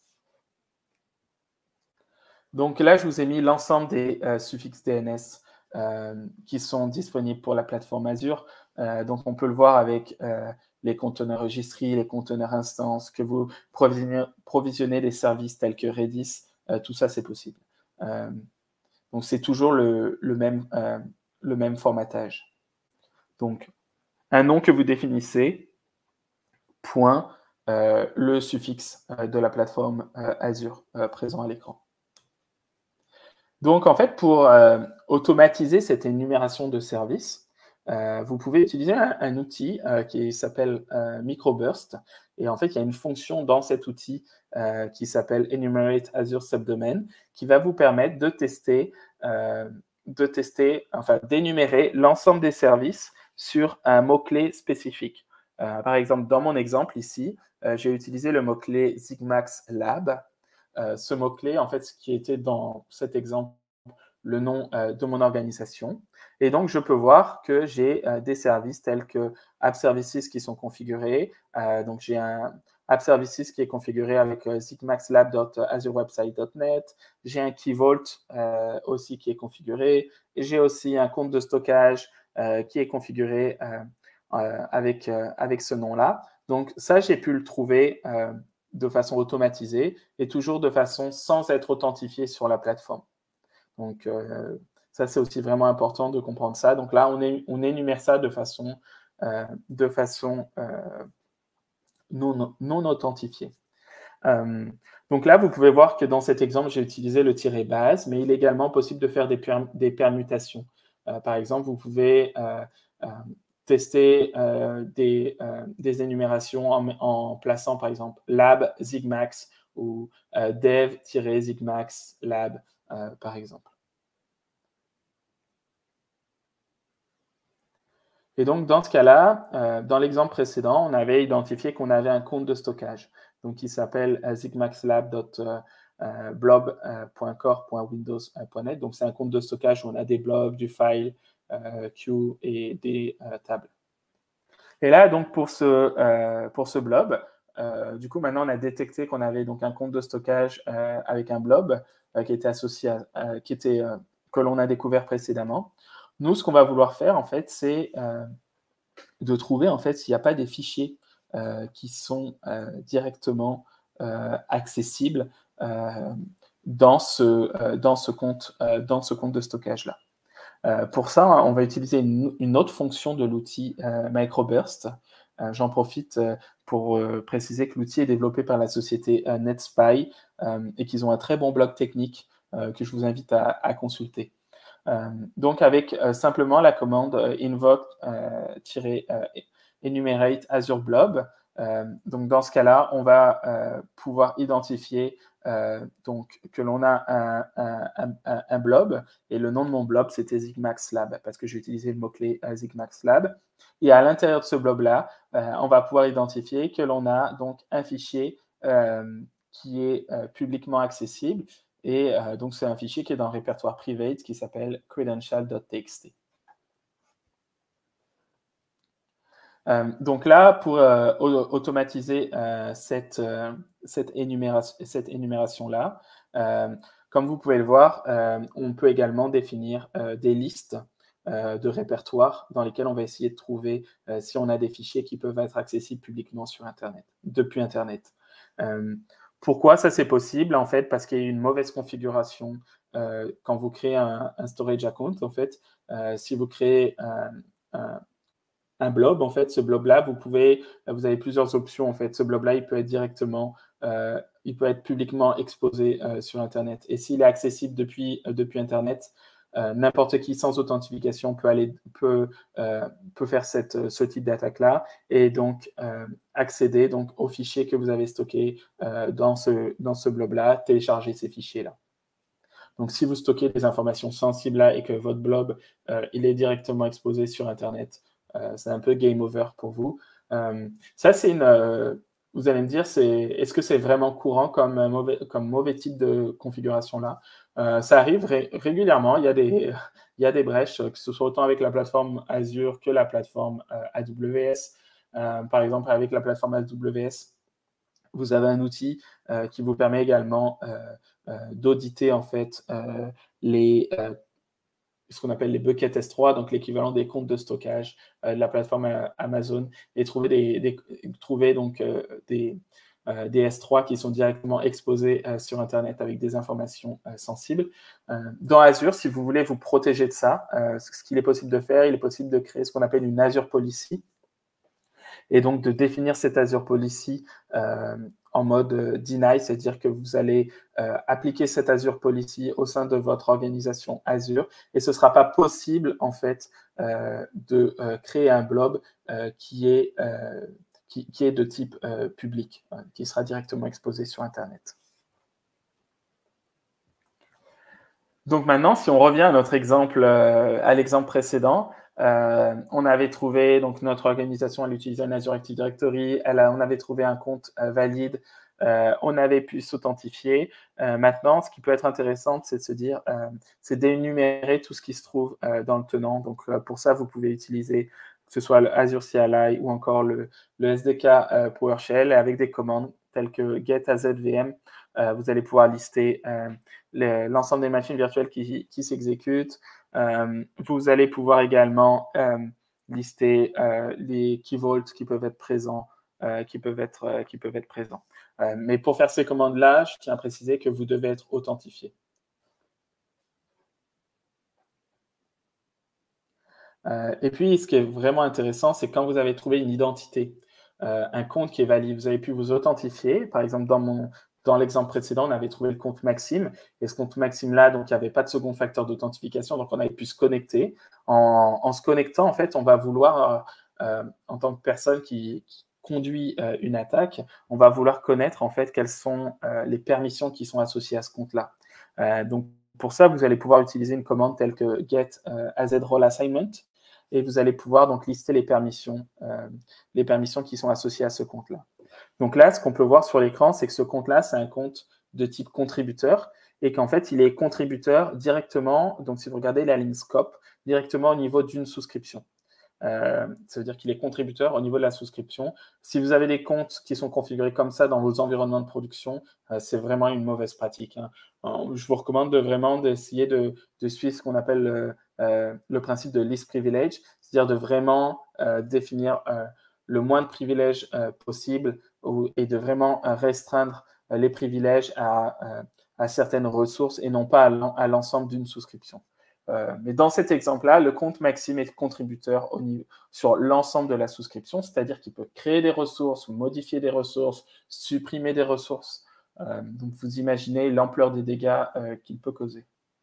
Donc là, je vous ai mis l'ensemble des euh, suffixes D N S euh, qui sont disponibles pour la plateforme Azure. Euh, donc, on peut le voir avec euh, les conteneurs registries, les conteneurs instances, que vous provisionnez, provisionnez des services tels que Redis. Euh, tout ça, c'est possible. Euh, donc, c'est toujours le, le, même, euh, le même formatage. Donc, un nom que vous définissez, point, euh, le suffixe euh, de la plateforme euh, Azure euh, présent à l'écran. Donc, en fait, pour euh, automatiser cette énumération de services, euh, vous pouvez utiliser un, un outil euh, qui s'appelle euh, Microburst. Et en fait, il y a une fonction dans cet outil euh, qui s'appelle Enumerate Azure Subdomain qui va vous permettre de tester, euh, de tester, enfin, d'énumérer l'ensemble des services sur un mot-clé spécifique. Euh, par exemple, dans mon exemple ici, euh, j'ai utilisé le mot-clé Zigmax Lab. Euh, ce mot-clé, en fait, ce qui était dans cet exemple, le nom euh, de mon organisation. Et donc, je peux voir que j'ai euh, des services tels que App Services qui sont configurés. Euh, donc, j'ai un App Services qui est configuré avec euh, zigmaxlab point azure website point net. J'ai un Key Vault euh, aussi qui est configuré. Et j'ai aussi un compte de stockage euh, qui est configuré euh, euh, avec, euh, avec ce nom-là. Donc, ça, j'ai pu le trouver euh, de façon automatisée et toujours de façon sans être authentifié sur la plateforme. Donc, euh, ça, c'est aussi vraiment important de comprendre ça. Donc là, on, est, on énumère ça de façon, euh, de façon euh, non, non authentifiée. Euh, donc là, vous pouvez voir que dans cet exemple, j'ai utilisé le tiret base, mais il est également possible de faire des, per des permutations. Euh, par exemple, vous pouvez euh, euh, tester euh, des, euh, des énumérations en, en plaçant, par exemple, lab zigmax ou euh, dev-zigmax lab, euh, par exemple. Et donc, dans ce cas-là, euh, dans l'exemple précédent, on avait identifié qu'on avait un compte de stockage, donc qui s'appelle euh, zigmaxlab blob point core point windows point net. Donc, c'est un compte de stockage où on a des blobs, du file, euh, queue et des euh, tables. Et là, donc, pour ce, euh, pour ce blob, euh, du coup, maintenant, on a détecté qu'on avait donc un compte de stockage euh, avec un blob euh, qui était associé à, à qui était, euh, que l'on a découvert précédemment. Nous, ce qu'on va vouloir faire, en fait, c'est euh, de trouver, en fait, s'il n'y a pas des fichiers euh, qui sont euh, directement euh, accessibles euh, dans, ce, euh, dans, ce compte, euh, dans ce compte de stockage-là. Euh, pour ça, on va utiliser une, une autre fonction de l'outil euh, Microburst. Euh, J'en profite euh, pour euh, préciser que l'outil est développé par la société euh, NetSpy euh, et qu'ils ont un très bon blog technique euh, que je vous invite à, à consulter. Euh, donc, avec euh, simplement la commande euh, invoke-enumerate euh, Azure Blob, euh, donc dans ce cas-là, on va euh, pouvoir identifier euh, donc, que l'on a un, un, un, un blob, et le nom de mon blob, c'était zigmaxlab, parce que j'ai utilisé le mot-clé euh, zigmaxlab. Et à l'intérieur de ce blob-là, euh, on va pouvoir identifier que l'on a donc un fichier euh, qui est euh, publiquement accessible. Et euh, donc, c'est un fichier qui est dans le répertoire private qui s'appelle credential.txt. Euh, donc là, pour euh, automatiser euh, cette, euh, cette, énumération, cette énumération-là, euh, comme vous pouvez le voir, euh, on peut également définir euh, des listes euh, de répertoires dans lesquelles on va essayer de trouver euh, si on a des fichiers qui peuvent être accessibles publiquement sur Internet, depuis Internet. Euh, pourquoi ça c'est possible? En fait, parce qu'il y a une mauvaise configuration euh, quand vous créez un, un storage account. En fait, euh, si vous créez un, un un blob, en fait, ce blob-là, vous pouvez, vous avez plusieurs options, en fait. Ce blob-là, il peut être directement, euh, il peut être publiquement exposé euh, sur Internet. Et s'il est accessible depuis, euh, depuis Internet, euh, n'importe qui sans authentification peut, aller, peut, euh, peut faire cette, ce type d'attaque-là et donc euh, accéder donc, aux fichiers que vous avez stockés euh, dans ce, dans ce blob-là, télécharger ces fichiers-là. Donc, si vous stockez des informations sensibles là et que votre blob, euh, il est directement exposé sur Internet, euh, c'est un peu game over pour vous. Euh, ça, c'est une... Euh, vous allez me dire, est-ce que c'est vraiment courant comme mauvais, comme mauvais type de configuration-là? euh, Ça arrive ré régulièrement. Il y, a des, il y a des brèches, que ce soit autant avec la plateforme Azure que la plateforme euh, A W S. Euh, par exemple, avec la plateforme A W S, vous avez un outil euh, qui vous permet également euh, euh, d'auditer en fait euh, les, euh, ce qu'on appelle les buckets S trois, donc l'équivalent des comptes de stockage euh, de la plateforme Amazon, et trouver, des, des, trouver donc euh, des, euh, des S trois qui sont directement exposés euh, sur Internet avec des informations euh, sensibles. Euh, dans Azure, si vous voulez vous protéger de ça, euh, ce qu'il est possible de faire, il est possible de créer ce qu'on appelle une Azure Policy, et donc de définir cette Azure Policy euh, en mode euh, deny, c'est-à-dire que vous allez euh, appliquer cette Azure Policy au sein de votre organisation Azure, et ce ne sera pas possible en fait euh, de euh, créer un blob euh, qui, est, euh, qui, qui est de type euh, public, euh, qui sera directement exposé sur Internet. Donc maintenant, si on revient à notre exemple, euh, à l'exemple précédent, euh, on avait trouvé, donc notre organisation, elle utilisait un Azure Active Directory, elle a, on avait trouvé un compte euh, valide, euh, on avait pu s'authentifier. Euh, maintenant, ce qui peut être intéressant, c'est de se dire, euh, c'est d'énumérer tout ce qui se trouve euh, dans le tenant. Donc euh, pour ça, vous pouvez utiliser que ce soit le Azure C L I ou encore le, le S D K euh, PowerShell, avec des commandes telles que getAZVM. Euh, vous allez pouvoir lister euh, l'ensemble des machines virtuelles qui, qui s'exécutent. Euh, vous allez pouvoir également euh, lister euh, les key vaults qui peuvent être présents, euh, qui peuvent être, euh, qui peuvent être présents. Euh, mais pour faire ces commandes-là, je tiens à préciser que vous devez être authentifié. Euh, et puis, ce qui est vraiment intéressant, c'est quand vous avez trouvé une identité, euh, un compte qui est valide, vous avez pu vous authentifier. Par exemple, dans mon, dans l'exemple précédent, on avait trouvé le compte Maxime. Et ce compte Maxime-là, donc, il n'y avait pas de second facteur d'authentification. Donc, on avait pu se connecter. En, en se connectant, en fait, on va vouloir, euh, en tant que personne qui, qui conduit euh, une attaque, on va vouloir connaître, en fait, quelles sont euh, les permissions qui sont associées à ce compte-là. Euh, donc, pour ça, vous allez pouvoir utiliser une commande telle que get euh, azrole assignment. et vous allez pouvoir donc lister les permissions, euh, les permissions qui sont associées à ce compte-là. Donc là, ce qu'on peut voir sur l'écran, c'est que ce compte-là, c'est un compte de type contributeur et qu'en fait, il est contributeur directement, donc si vous regardez la ligne scope, directement au niveau d'une souscription. Euh, ça veut dire qu'il est contributeur au niveau de la souscription. Si vous avez des comptes qui sont configurés comme ça dans vos environnements de production, euh, c'est vraiment une mauvaise pratique, hein. Alors, je vous recommande de vraiment d'essayer de, de suivre ce qu'on appelle euh, euh, le principe de least privilege, c'est-à-dire de vraiment euh, définir euh, le moins de privilèges euh, possible ou, et de vraiment euh, restreindre euh, les privilèges à, euh, à certaines ressources et non pas à l'ensemble d'une souscription. Euh, mais dans cet exemple-là, le compte Maxime est contributeur au niveau, sur l'ensemble de la souscription, c'est-à-dire qu'il peut créer des ressources, modifier des ressources, supprimer des ressources. Euh, donc, vous imaginez l'ampleur des dégâts euh, qu'il peut causer.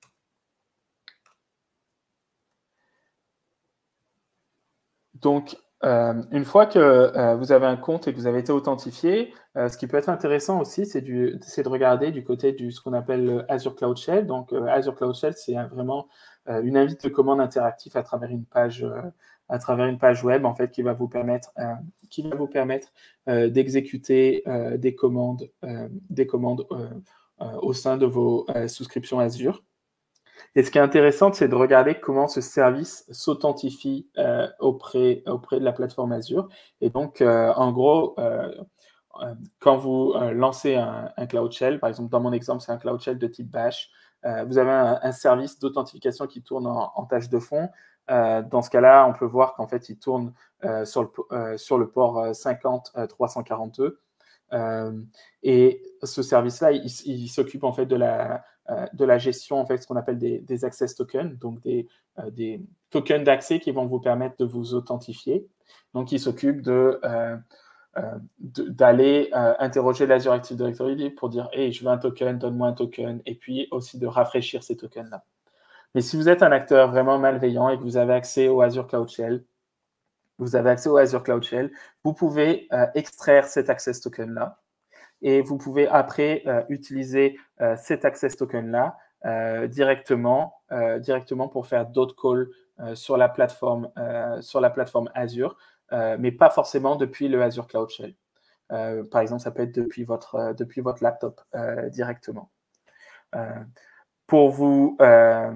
Donc, euh, une fois que euh, vous avez un compte et que vous avez été authentifié, euh, ce qui peut être intéressant aussi, c'est de regarder du côté de ce qu'on appelle Azure Cloud Shell. Donc, euh, Azure Cloud Shell, c'est vraiment euh, une invite de commande interactif à travers une page, euh, à travers une page web, en fait, qui va vous permettre, euh, qui va vous permettre euh, d'exécuter euh, des commandes, euh, des commandes euh, euh, au sein de vos euh, souscriptions Azure. Et ce qui est intéressant, c'est de regarder comment ce service s'authentifie euh, auprès, auprès de la plateforme Azure. Et donc, euh, en gros, euh, euh, quand vous euh, lancez un, un Cloud Shell, par exemple, dans mon exemple, c'est un Cloud Shell de type Bash, euh, vous avez un, un service d'authentification qui tourne en, en tâche de fond. Euh, dans ce cas-là, on peut voir qu'en fait, il tourne euh, sur, le, euh, sur le port cinquante trois cent quarante-deux. Euh, et ce service-là, il, il s'occupe en fait de la, euh, de la gestion, en fait, ce qu'on appelle des, des access tokens, donc des, euh, des tokens d'accès qui vont vous permettre de vous authentifier. Donc, il s'occupe de, euh, euh, d'aller euh, interroger l'Azure Active Directory pour dire hey, je veux un token, donne-moi un token, et puis aussi de rafraîchir ces tokens-là. Mais si vous êtes un acteur vraiment malveillant et que vous avez accès au Azure Cloud Shell, vous avez accès au Azure Cloud Shell, vous pouvez euh, extraire cet access token-là et vous pouvez après euh, utiliser euh, cet access token-là euh, directement, euh, directement pour faire d'autres calls euh, sur, la plateforme, euh, sur la plateforme Azure, euh, mais pas forcément depuis le Azure Cloud Shell. Euh, par exemple, ça peut être depuis votre, euh, depuis votre laptop euh, directement. Euh, pour vous... Euh,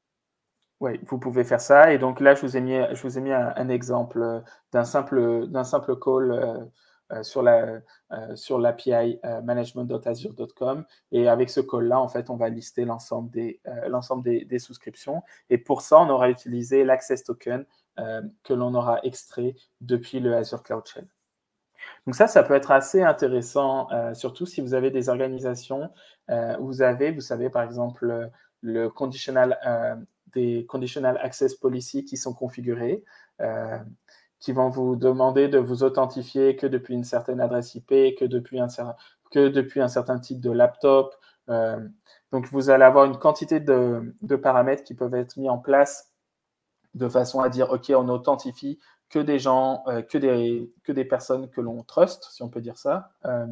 Oui, vous pouvez faire ça. Et donc là, je vous ai mis, je vous ai mis un, un exemple d'un simple, d'un simple call euh, euh, sur la, euh, sur l'A P I euh, management dot azure dot com. Et avec ce call-là, en fait, on va lister l'ensemble des, euh, l'ensemble des, des souscriptions. Et pour ça, on aura utilisé l'access token euh, que l'on aura extrait depuis le Azure Cloud Shell. Donc ça, ça peut être assez intéressant, euh, surtout si vous avez des organisations euh, où vous avez, vous savez, par exemple, le conditional, euh, des conditional access policy qui sont configurés, euh, qui vont vous demander de vous authentifier que depuis une certaine adresse I P, que depuis un, que depuis un certain type de laptop. Euh, donc, vous allez avoir une quantité de, de paramètres qui peuvent être mis en place de façon à dire, OK, on authentifie que des gens, euh, que, des, que des personnes que l'on trust, si on peut dire ça. Euh,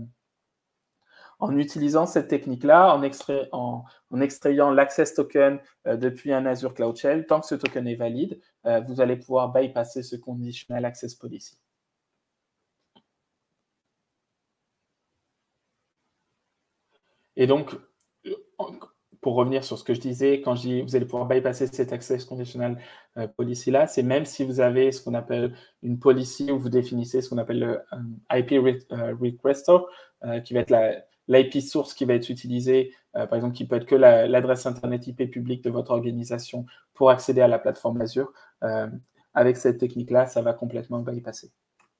en utilisant cette technique-là, en, extrait, en, en extrayant l'access token euh, depuis un Azure Cloud Shell, tant que ce token est valide, euh, vous allez pouvoir bypasser ce conditional access policy. Et donc, pour revenir sur ce que je disais, quand je dis vous allez pouvoir bypasser cet access conditional euh, policy-là, c'est même si vous avez ce qu'on appelle une policy où vous définissez ce qu'on appelle le um, I P re uh, requester, euh, qui va être l'I P source qui va être utilisée, euh, par exemple, qui peut être que l'adresse la, Internet I P publique de votre organisation pour accéder à la plateforme Azure. Euh, avec cette technique-là, ça va complètement bypasser.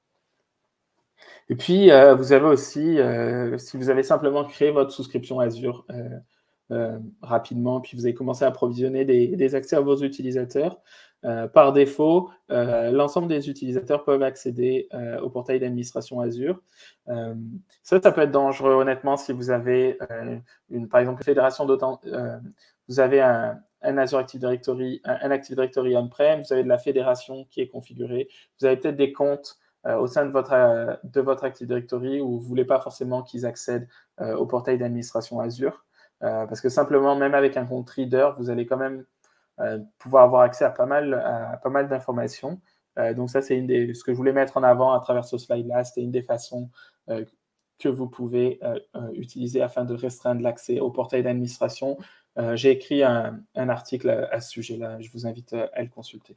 Et puis, euh, vous avez aussi, euh, si vous avez simplement créé votre souscription Azure, euh, Euh, rapidement, puis vous avez commencé à provisionner des, des accès à vos utilisateurs. Euh, par défaut, euh, l'ensemble des utilisateurs peuvent accéder euh, au portail d'administration Azure. Euh, ça, ça peut être dangereux, honnêtement, si vous avez, euh, une, par exemple, une fédération d'autant... Euh, vous avez un, un Azure Active Directory, un, un Active Directory on-prem, vous avez de la fédération qui est configurée, vous avez peut-être des comptes euh, au sein de votre, euh, de votre Active Directory où vous ne voulez pas forcément qu'ils accèdent euh, au portail d'administration Azure. Euh, parce que simplement, même avec un compte reader, vous allez quand même euh, pouvoir avoir accès à pas mal, à pas mal d'informations. Euh, donc ça, c'est une des, ce que je voulais mettre en avant à travers ce slide-là. C'était une des façons euh, que vous pouvez euh, euh, utiliser afin de restreindre l'accès au portail d'administration. Euh, j'ai écrit un, un article à, à ce sujet-là. Je vous invite à le consulter.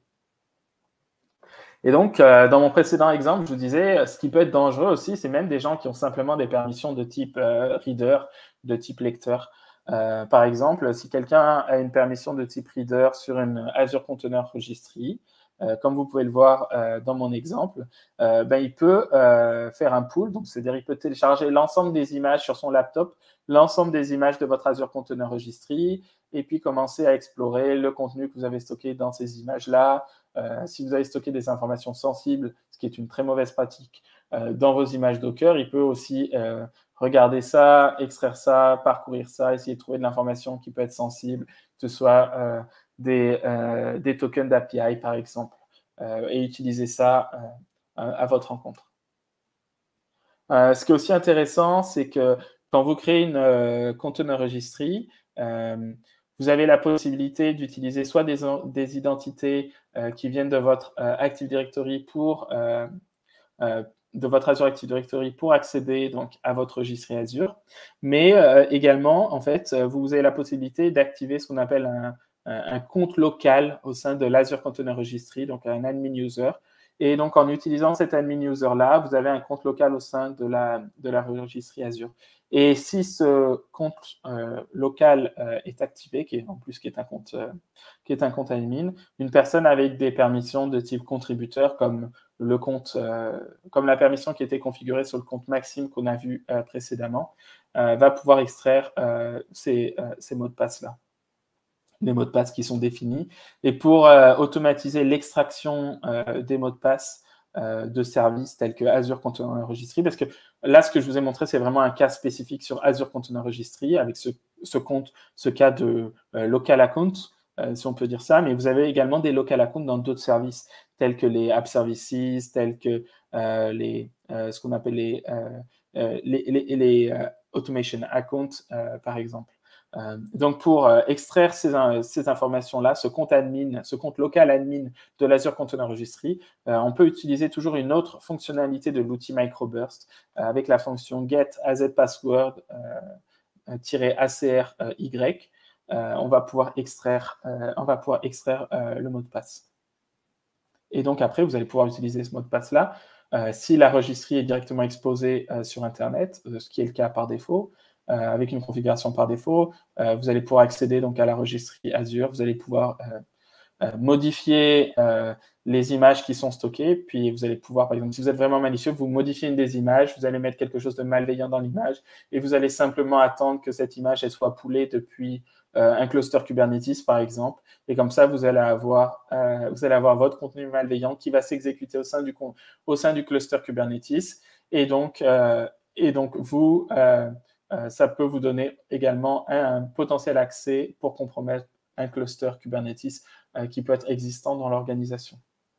Et donc, euh, dans mon précédent exemple, je vous disais, ce qui peut être dangereux aussi, c'est même des gens qui ont simplement des permissions de type euh, reader, de type lecteur. Euh, par exemple, si quelqu'un a une permission de type reader sur une Azure Container Registry, euh, comme vous pouvez le voir euh, dans mon exemple, euh, ben, il peut euh, faire un pool, donc c'est-à-dire il peut télécharger l'ensemble des images sur son laptop, l'ensemble des images de votre Azure Container Registry, et puis commencer à explorer le contenu que vous avez stocké dans ces images-là. Euh, si vous avez stocké des informations sensibles, ce qui est une très mauvaise pratique, euh, dans vos images Docker, il peut aussi euh, regarder ça, extraire ça, parcourir ça, essayer de trouver de l'information qui peut être sensible, que ce soit euh, des, euh, des tokens d'A P I, par exemple, euh, et utiliser ça euh, à votre rencontre. Euh, ce qui est aussi intéressant, c'est que quand vous créez une euh, container registry, euh, vous avez la possibilité d'utiliser soit des, des identités euh, qui viennent de votre euh, Active Directory pour euh, euh, de votre Azure Active Directory pour accéder donc à votre registry Azure, mais euh, également en fait vous avez la possibilité d'activer ce qu'on appelle un, un, un compte local au sein de l'Azure Container Registry, donc un admin user. Et donc, en utilisant cet admin user-là, vous avez un compte local au sein de la, de la registry Azure. Et si ce compte euh, local euh, est activé, qui est en plus qui est un compte, euh, qui est un compte admin, une personne avec des permissions de type contributeur, comme le compte, euh, comme la permission qui était configurée sur le compte Maxime qu'on a vu euh, précédemment, euh, va pouvoir extraire euh, ces, euh, ces mots de passe-là, les mots de passe qui sont définis. Et pour euh, automatiser l'extraction euh, des mots de passe euh, de services tels que Azure Container Registry, parce que là, ce que je vous ai montré, c'est vraiment un cas spécifique sur Azure Container Registry, avec ce, ce compte, ce cas de euh, local account, euh, si on peut dire ça, mais vous avez également des local accounts dans d'autres services, tels que les app services, tels que euh, les, euh, ce qu'on appelle les, euh, euh, les, les, les euh, automation accounts, euh, par exemple. Euh, donc, pour euh, extraire ces, ces informations-là, ce compte admin, ce compte local admin de l'Azure Container Registry, euh, on peut utiliser toujours une autre fonctionnalité de l'outil Microburst euh, avec la fonction get azpassword euh, -acr euh, y. Euh, on va pouvoir extraire, euh, on va pouvoir extraire euh, le mot de passe. Et donc, après, vous allez pouvoir utiliser ce mot de passe-là. Euh, si la registry est directement exposée euh, sur Internet, euh, ce qui est le cas par défaut, euh, avec une configuration par défaut, euh, vous allez pouvoir accéder donc à la registry Azure, vous allez pouvoir euh, euh, modifier euh, les images qui sont stockées, puis vous allez pouvoir, par exemple, si vous êtes vraiment malicieux, vous modifiez une des images, vous allez mettre quelque chose de malveillant dans l'image, et vous allez simplement attendre que cette image elle soit poolée depuis euh, un cluster Kubernetes, par exemple, et comme ça, vous allez avoir, euh, vous allez avoir votre contenu malveillant qui va s'exécuter au sein du, au sein du cluster Kubernetes, et donc, euh, et donc vous, euh, euh, ça peut vous donner également un, un potentiel accès pour compromettre un cluster Kubernetes euh, qui peut être existant dans l'organisation.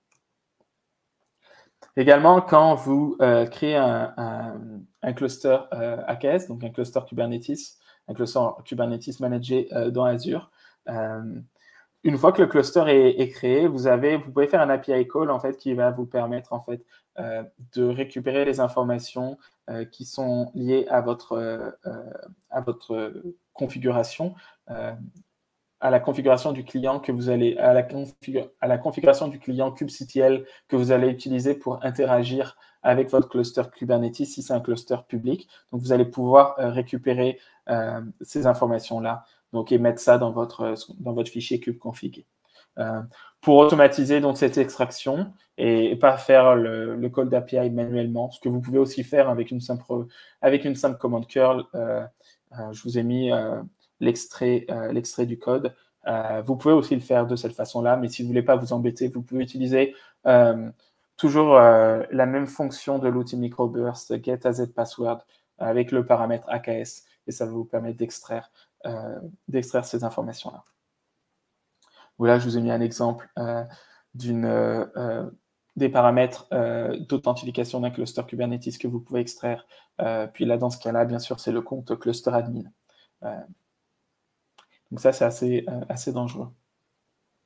Également, quand vous euh, créez un, un, un cluster euh, A K S, donc un cluster Kubernetes, un cluster Kubernetes managé euh, dans Azure, euh, une fois que le cluster est, est créé, vous, avez, vous pouvez faire un A P I call en fait, qui va vous permettre en fait, euh, de récupérer les informations euh, qui sont liées à votre, euh, à votre configuration, euh, à la configuration du client que vous allez, à la, à la configuration du client kubectl que vous allez utiliser pour interagir avec votre cluster Kubernetes si c'est un cluster public. Donc, vous allez pouvoir euh, récupérer euh, ces informations-là donc, et mettre ça dans votre, dans votre fichier kubeconfig. Euh, pour automatiser donc, cette extraction et, et pas faire le, le call d'A P I manuellement, ce que vous pouvez aussi faire avec une simple, avec une simple commande curl. Euh, euh, je vous ai mis euh, l'extrait euh, l'extrait du code. Euh, vous pouvez aussi le faire de cette façon-là, mais si vous ne voulez pas vous embêter, vous pouvez utiliser euh, toujours euh, la même fonction de l'outil Microburst, getAZPassword, avec le paramètre A K S, et ça va vous permettre d'extraire euh, d'extraire ces informations-là. Voilà, je vous ai mis un exemple euh, d'une euh, des paramètres euh, d'authentification d'un cluster Kubernetes que vous pouvez extraire. Euh, puis là, dans ce cas-là, bien sûr, c'est le compte cluster admin. Euh, donc ça, c'est assez, euh, assez dangereux.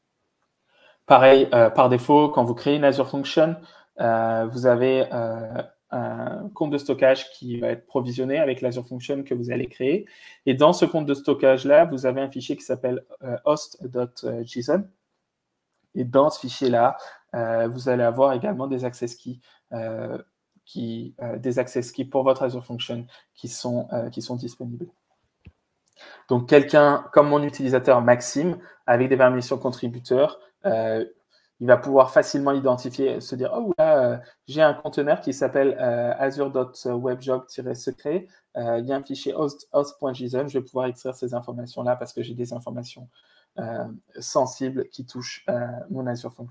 pareil, euh, par défaut, quand vous créez une Azure Function, euh, vous avez euh, un compte de stockage qui va être provisionné avec l'Azure Function que vous allez créer. Et dans ce compte de stockage-là, vous avez un fichier qui s'appelle euh, host.json. Et dans ce fichier-là, euh, vous allez avoir également des access keys, euh, qui, euh, des access keys pour votre Azure Function qui sont, euh, qui sont disponibles. Donc, quelqu'un comme mon utilisateur Maxime, avec des permissions contributeurs, euh, il va pouvoir facilement identifier, se dire « Oh là, euh, j'ai un conteneur qui s'appelle euh, azure.webjob-secret. Euh, il y a un fichier host, host.json. Je vais pouvoir extraire ces informations-là parce que j'ai des informations euh, sensibles qui touchent euh, mon Azure Function. »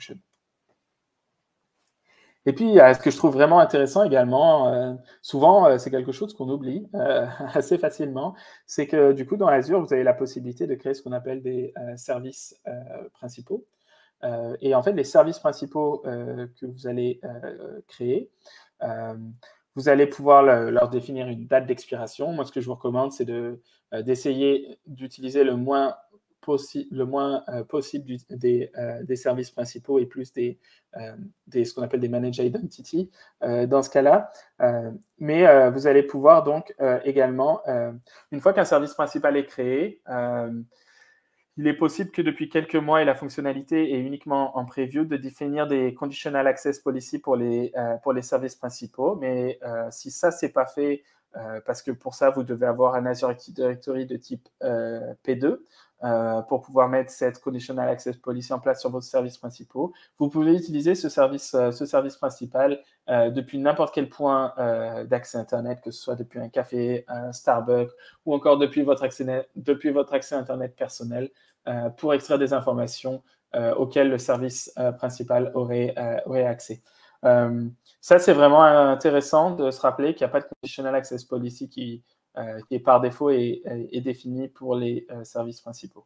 Et puis, ce que je trouve vraiment intéressant également, euh, souvent, euh, c'est quelque chose qu'on oublie euh, assez facilement, c'est que du coup, dans Azure, vous avez la possibilité de créer ce qu'on appelle des euh, services euh, principaux. Euh, et en fait, les services principaux euh, que vous allez euh, créer, euh, vous allez pouvoir le, leur définir une date d'expiration. Moi, ce que je vous recommande, c'est de, euh, d'essayer d'utiliser le moins Possi le moins euh, possible du, des, euh, des services principaux et plus des, euh, des ce qu'on appelle des managed identity euh, dans ce cas-là. Euh, mais euh, vous allez pouvoir donc euh, également, euh, une fois qu'un service principal est créé, euh, il est possible que depuis quelques mois, et la fonctionnalité est uniquement en preview, de définir des conditional access policy pour les, euh, pour les services principaux. Mais euh, si ça, ce n'est pas fait, euh, parce que pour ça, vous devez avoir un Azure Active Directory de type euh, P deux euh, pour pouvoir mettre cette conditional access policy en place sur vos services principaux. Vous pouvez utiliser ce service, euh, ce service principal euh, depuis n'importe quel point euh, d'accès Internet, que ce soit depuis un café, un Starbucks, ou encore depuis votre accès, depuis votre accès Internet personnel, euh, pour extraire des informations euh, auxquelles le service euh, principal aurait, euh, aurait accès. Euh, ça, c'est vraiment intéressant de se rappeler qu'il n'y a pas de conditional access policy qui, euh, qui est par défaut et, et, et défini pour les euh, services principaux.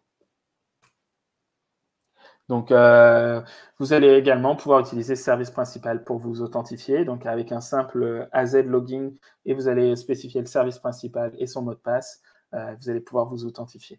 Donc, euh, vous allez également pouvoir utiliser ce service principal pour vous authentifier, donc avec un simple A Z login, et vous allez spécifier le service principal et son mot de passe, euh, vous allez pouvoir vous authentifier.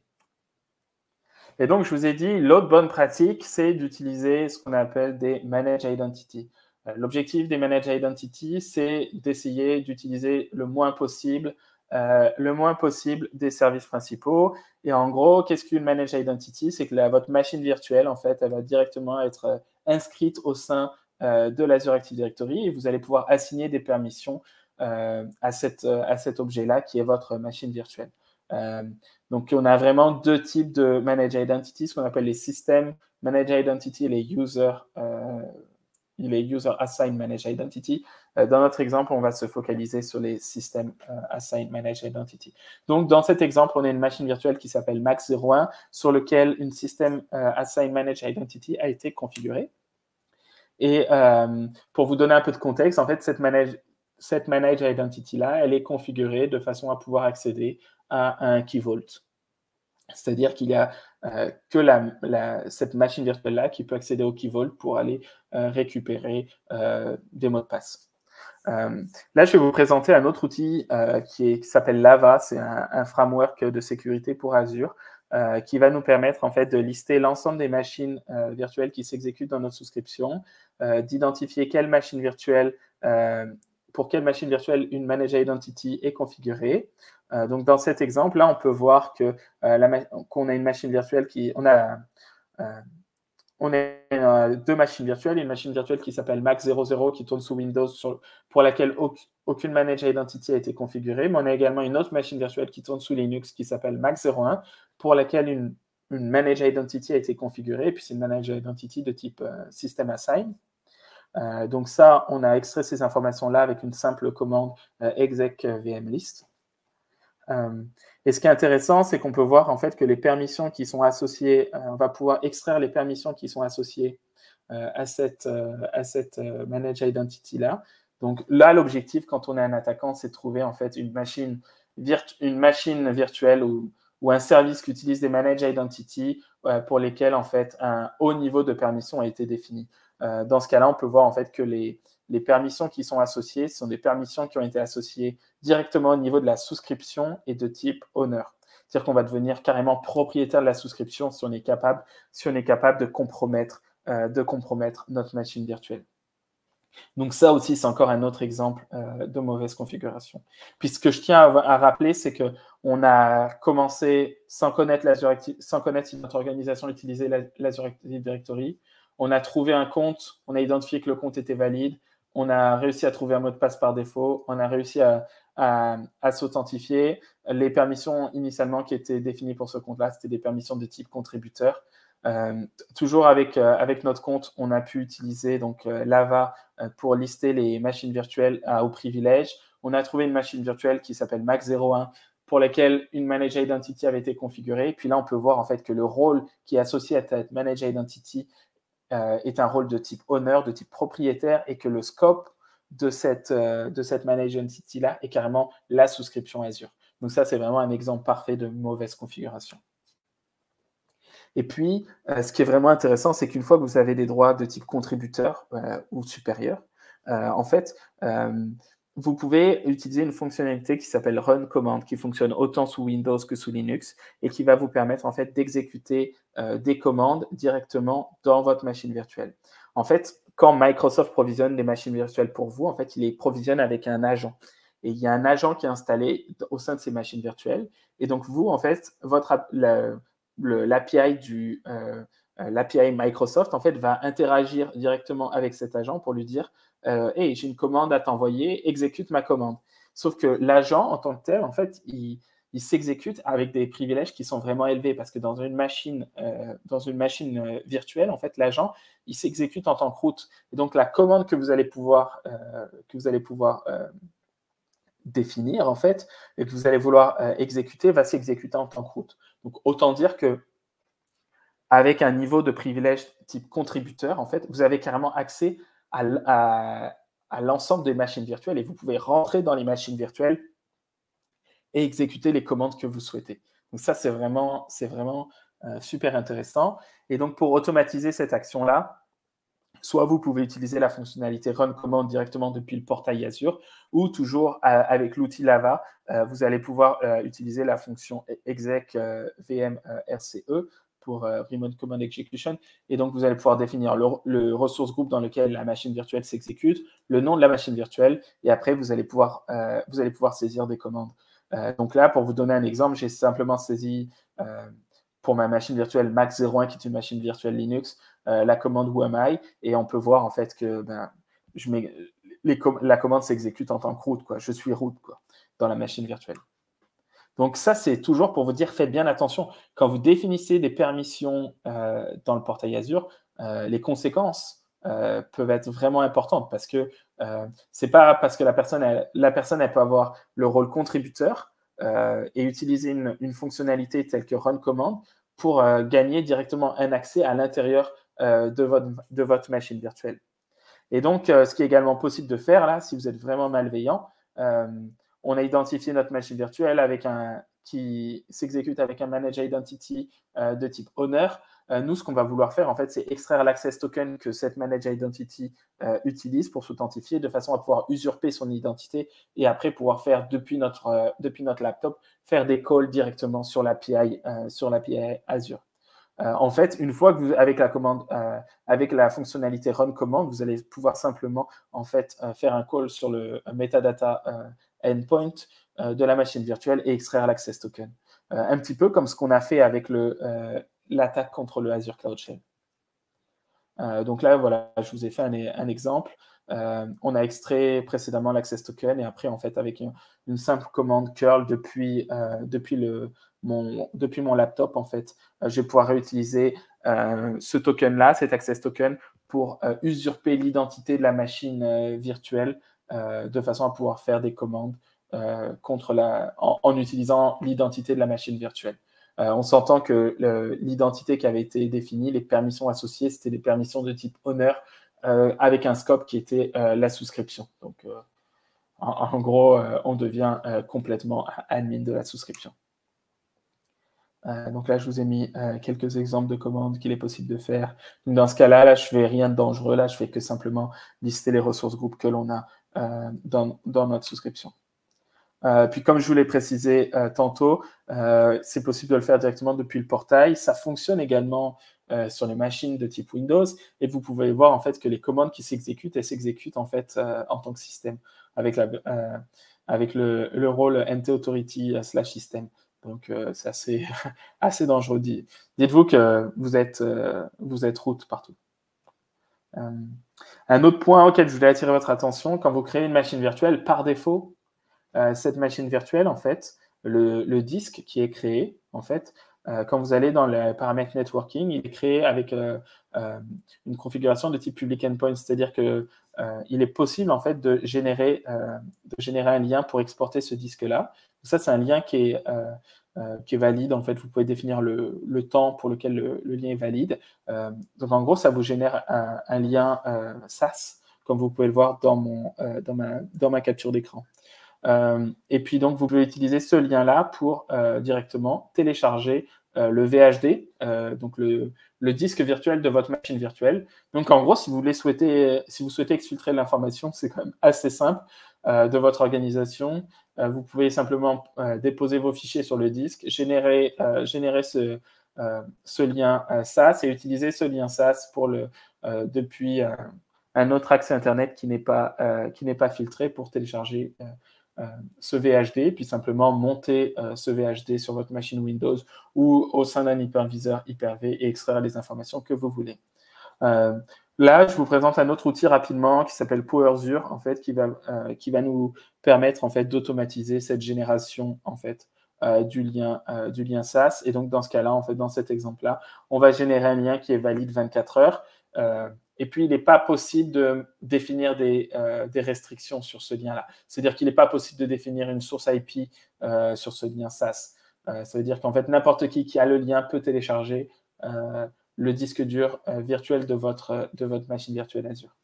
Et donc, je vous ai dit, l'autre bonne pratique, c'est d'utiliser ce qu'on appelle des Managed Identity. L'objectif des Managed Identity, c'est d'essayer d'utiliser le moins possible, euh, le moins possible des services principaux. Et en gros, qu'est-ce qu'une Managed Identity? C'est que la, votre machine virtuelle, en fait, elle va directement être inscrite au sein euh, de l'Azure Active Directory et vous allez pouvoir assigner des permissions euh, à, cette, à cet objet-là qui est votre machine virtuelle. Euh, donc, on a vraiment deux types de Managed Identity, ce qu'on appelle les System Managed Identity et les User, euh, les user Assigned Managed Identity. Euh, dans notre exemple, on va se focaliser sur les System euh, Assigned Managed Identity. Donc, dans cet exemple, on a une machine virtuelle qui s'appelle Max zéro un, sur lequel une System euh, Assigned Managed Identity a été configurée. Et euh, pour vous donner un peu de contexte, en fait, cette Managed cette Managed Identity-là, elle est configurée de façon à pouvoir accéder à un Key Vault. C'est-à-dire qu'il y a euh, que la, la, cette machine virtuelle-là qui peut accéder au Key Vault pour aller euh, récupérer euh, des mots de passe. Euh, là, je vais vous présenter un autre outil euh, qui, qui s'appelle Lava. C'est un, un framework de sécurité pour Azure euh, qui va nous permettre en fait, de lister l'ensemble des machines euh, virtuelles qui s'exécutent dans notre souscription, euh, d'identifier quelle machine virtuelle euh, pour quelle machine virtuelle une Managed Identity est configurée. Euh, donc, dans cet exemple-là, on peut voir que, euh, qu'on a une machine virtuelle qui... On a, euh, on a euh, deux machines virtuelles. Une machine virtuelle qui s'appelle Max zéro zéro qui tourne sous Windows, sur, pour laquelle aucune Managed Identity a été configurée. Mais on a également une autre machine virtuelle qui tourne sous Linux qui s'appelle Max zéro un, pour laquelle une, une Managed Identity a été configurée. Et puis, c'est une Managed Identity de type euh, System Assign. Euh, donc ça, on a extrait ces informations-là avec une simple commande euh, exec vmlist. Euh, et ce qui est intéressant, c'est qu'on peut voir en fait que les permissions qui sont associées, euh, on va pouvoir extraire les permissions qui sont associées euh, à cette, euh, à cette euh, Managed Identity-là. Donc là, l'objectif, quand on est un attaquant, c'est de trouver en fait une machine, virtu une machine virtuelle ou, ou un service qui utilise des Managed Identity euh, pour lesquels en fait un haut niveau de permission a été défini. Euh, dans ce cas-là, on peut voir en fait que les, les permissions qui sont associées sont des permissions qui ont été associées directement au niveau de la souscription et de type owner. C'est-à-dire qu'on va devenir carrément propriétaire de la souscription si on est capable, si on est capable de compromettre euh, de compromettre notre machine virtuelle. Donc ça aussi, c'est encore un autre exemple euh, de mauvaise configuration. Puis ce que je tiens à, à rappeler, c'est qu'on a commencé sans connaître, sans connaître si notre organisation utilisait l'Azure Active Directory. On a trouvé un compte, on a identifié que le compte était valide, on a réussi à trouver un mot de passe par défaut, on a réussi à, à, à s'authentifier. Les permissions initialement qui étaient définies pour ce compte-là, c'était des permissions de type contributeur. Euh, toujours avec, euh, avec notre compte, on a pu utiliser donc, euh, Lava euh, pour lister les machines virtuelles à, au privilège. On a trouvé une machine virtuelle qui s'appelle Mac zéro un pour laquelle une Manage Identity avait été configurée. Puis là, on peut voir en fait que le rôle qui est associé à cette Manage Identity euh, est un rôle de type owner, de type propriétaire, et que le scope de cette, euh, de cette Manage Identity-là est carrément la souscription Azure. Donc ça, c'est vraiment un exemple parfait de mauvaise configuration. Et puis, euh, ce qui est vraiment intéressant, c'est qu'une fois que vous avez des droits de type contributeur euh, ou supérieur, euh, en fait, euh, vous pouvez utiliser une fonctionnalité qui s'appelle Run Command, qui fonctionne autant sous Windows que sous Linux, et qui va vous permettre en fait d'exécuter euh, des commandes directement dans votre machine virtuelle. En fait, quand Microsoft provisionne des machines virtuelles pour vous, en fait, il les provisionne avec un agent. Et il y a un agent qui est installé au sein de ces machines virtuelles. Et donc, vous, en fait, votre... La, l'A P I du euh, l'A P I Microsoft en fait va interagir directement avec cet agent pour lui dire euh, hey, j'ai une commande à t'envoyer, exécute ma commande. Sauf que l'agent en tant que tel, en fait, il, il s'exécute avec des privilèges qui sont vraiment élevés parce que dans une machine, euh, dans une machine euh, virtuelle, en fait, l'agent, il s'exécute en tant que root. Et donc la commande que vous allez pouvoir, euh, que vous allez pouvoir euh, définir en fait et que vous allez vouloir euh, exécuter va s'exécuter en tant que root. Donc autant dire que avec un niveau de privilège type contributeur, en fait, vous avez carrément accès à, à, à l'ensemble des machines virtuelles et vous pouvez rentrer dans les machines virtuelles et exécuter les commandes que vous souhaitez. Donc ça, c'est vraiment, c'est vraiment euh, super intéressant. Et donc pour automatiser cette action-là, soit vous pouvez utiliser la fonctionnalité Run Command directement depuis le portail Azure, ou toujours euh, avec l'outil Lava, euh, vous allez pouvoir euh, utiliser la fonction exec euh, vm euh, R C E pour euh, Remote Command Execution. Et donc, vous allez pouvoir définir le, le ressource groupe dans lequel la machine virtuelle s'exécute, le nom de la machine virtuelle, et après, vous allez pouvoir, euh, vous allez pouvoir saisir des commandes. Euh, donc là, pour vous donner un exemple, j'ai simplement saisi euh, pour ma machine virtuelle Mac zéro un, qui est une machine virtuelle Linux, euh, la commande Who am I, et on peut voir en fait que ben, je mets, les com la commande s'exécute en tant que root, quoi. Je suis root quoi, dans la machine virtuelle. Donc ça, c'est toujours pour vous dire, faites bien attention. Quand vous définissez des permissions euh, dans le portail Azure, euh, les conséquences euh, peuvent être vraiment importantes parce que euh, c'est pas parce que la personne, elle, la personne, elle peut avoir le rôle contributeur euh, et utiliser une, une fonctionnalité telle que Run Command pour euh, gagner directement un accès à l'intérieur euh, de, votre, de votre machine virtuelle. Et donc, euh, ce qui est également possible de faire là, si vous êtes vraiment malveillant, euh, on a identifié notre machine virtuelle avec un, qui s'exécute avec un Manage Identity euh, de type Owner. Euh, nous, ce qu'on va vouloir faire, en fait, c'est extraire l'access token que cette Manage Identity euh, utilise pour s'authentifier de façon à pouvoir usurper son identité et après pouvoir faire, depuis notre, euh, depuis notre laptop, faire des calls directement sur l'A P I, euh, sur l'A P I Azure. Euh, en fait, une fois que vous, avec la commande, euh, avec la fonctionnalité Run Command, vous allez pouvoir simplement en fait euh, faire un call sur le metadata euh, endpoint euh, de la machine virtuelle et extraire l'access token. Euh, un petit peu comme ce qu'on a fait avec l'attaque euh, contre le Azure Cloud Shell. Euh, donc là, voilà, je vous ai fait un, un exemple. Euh, on a extrait précédemment l'access token et après, en fait, avec une, une simple commande curl depuis, euh, depuis, le, mon, depuis mon laptop, en fait, euh, je vais pouvoir réutiliser euh, ce token-là, cet access token, pour euh, usurper l'identité de la machine euh, virtuelle euh, de façon à pouvoir faire des commandes euh, contre la, en, en utilisant l'identité de la machine virtuelle. Euh, on s'entend que l'identité qui avait été définie, les permissions associées, c'était des permissions de type Owner euh, avec un scope qui était euh, la souscription. Donc, euh, en, en, gros, euh, on devient euh, complètement admin de la souscription. Euh, donc là, je vous ai mis euh, quelques exemples de commandes qu'il est possible de faire. Donc, dans ce cas-là, là, je ne fais rien de dangereux. Là, je fais que simplement lister les ressources groupes que l'on a euh, dans, dans notre souscription. Euh, puis comme je vous l'ai précisé euh, tantôt, euh, c'est possible de le faire directement depuis le portail. Ça fonctionne également euh, sur les machines de type Windows, et vous pouvez voir en fait que les commandes qui s'exécutent, elles s'exécutent en fait euh, en tant que système, avec, la, euh, avec le, le rôle N T Authority slash system. Donc euh, c'est assez, assez dangereux. Dites-vous que vous êtes, euh, vous êtes root partout. Euh, un autre point auquel je voulais attirer votre attention, quand vous créez une machine virtuelle, par défaut, euh, cette machine virtuelle, en fait, le, le disque qui est créé, en fait, euh, quand vous allez dans les paramètres networking, il est créé avec euh, euh, une configuration de type public endpoint, c'est-à-dire que euh, il est possible en fait de générer, euh, de générer un lien pour exporter ce disque-là. Ça, c'est un lien qui est, euh, euh, qui est valide. En fait, vous pouvez définir le, le temps pour lequel le, le lien est valide. Euh, donc, en gros, ça vous génère un, un lien euh, S A S, comme vous pouvez le voir dans, mon, euh, dans, ma, dans ma capture d'écran. Euh, et puis, donc, vous pouvez utiliser ce lien-là pour euh, directement télécharger euh, le V H D, euh, donc le, le disque virtuel de votre machine virtuelle. Donc, en gros, si vous, voulez souhaiter, si vous souhaitez exfiltrer l'information, c'est quand même assez simple euh, de votre organisation. Euh, vous pouvez simplement euh, déposer vos fichiers sur le disque, générer, euh, générer ce, euh, ce lien euh, S A S et utiliser ce lien S A S pour le, euh, depuis euh, un autre accès Internet qui n'est pas, euh, qui n'est pas filtré pour télécharger euh, Euh, ce V H D, puis simplement monter euh, ce V H D sur votre machine Windows ou au sein d'un hyperviseur Hyper-V et extraire les informations que vous voulez. Euh, là, je vous présente un autre outil rapidement qui s'appelle PowerZure, en fait, qui va, euh, qui va nous permettre en fait d'automatiser cette génération en fait euh, du lien euh, du lien S A S. Et donc dans ce cas-là, en fait, dans cet exemple-là, on va générer un lien qui est valide vingt-quatre heures. Euh, Et puis, il n'est pas possible de définir des, euh, des restrictions sur ce lien-là. C'est-à-dire qu'il n'est pas possible de définir une source I P euh, sur ce lien S A S. Euh, ça veut dire qu'en fait, n'importe qui qui a le lien peut télécharger euh, le disque dur euh, virtuel de votre, de votre machine virtuelle Azure.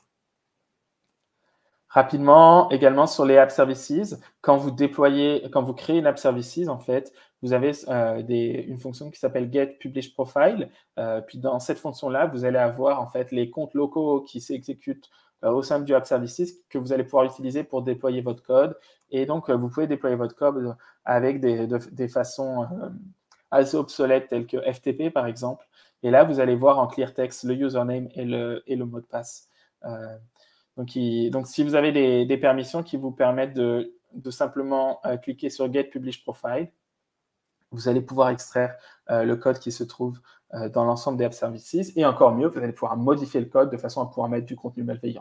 Rapidement, également sur les app services, quand vous déployez, quand vous créez une app services, en fait, vous avez euh, des, une fonction qui s'appelle Get Publish Profile. Euh, puis dans cette fonction-là, vous allez avoir en fait les comptes locaux qui s'exécutent euh, au sein du app services que vous allez pouvoir utiliser pour déployer votre code. Et donc, euh, vous pouvez déployer votre code avec des, de, des façons euh, assez obsolètes telles que F T P par exemple. Et là, vous allez voir en clear text le username et le, et le mot de passe. Euh, Donc, il, donc, si vous avez des, des permissions qui vous permettent de, de simplement euh, cliquer sur Get Publish Profile, vous allez pouvoir extraire euh, le code qui se trouve euh, dans l'ensemble des app services. Et encore mieux, vous allez pouvoir modifier le code de façon à pouvoir mettre du contenu malveillant.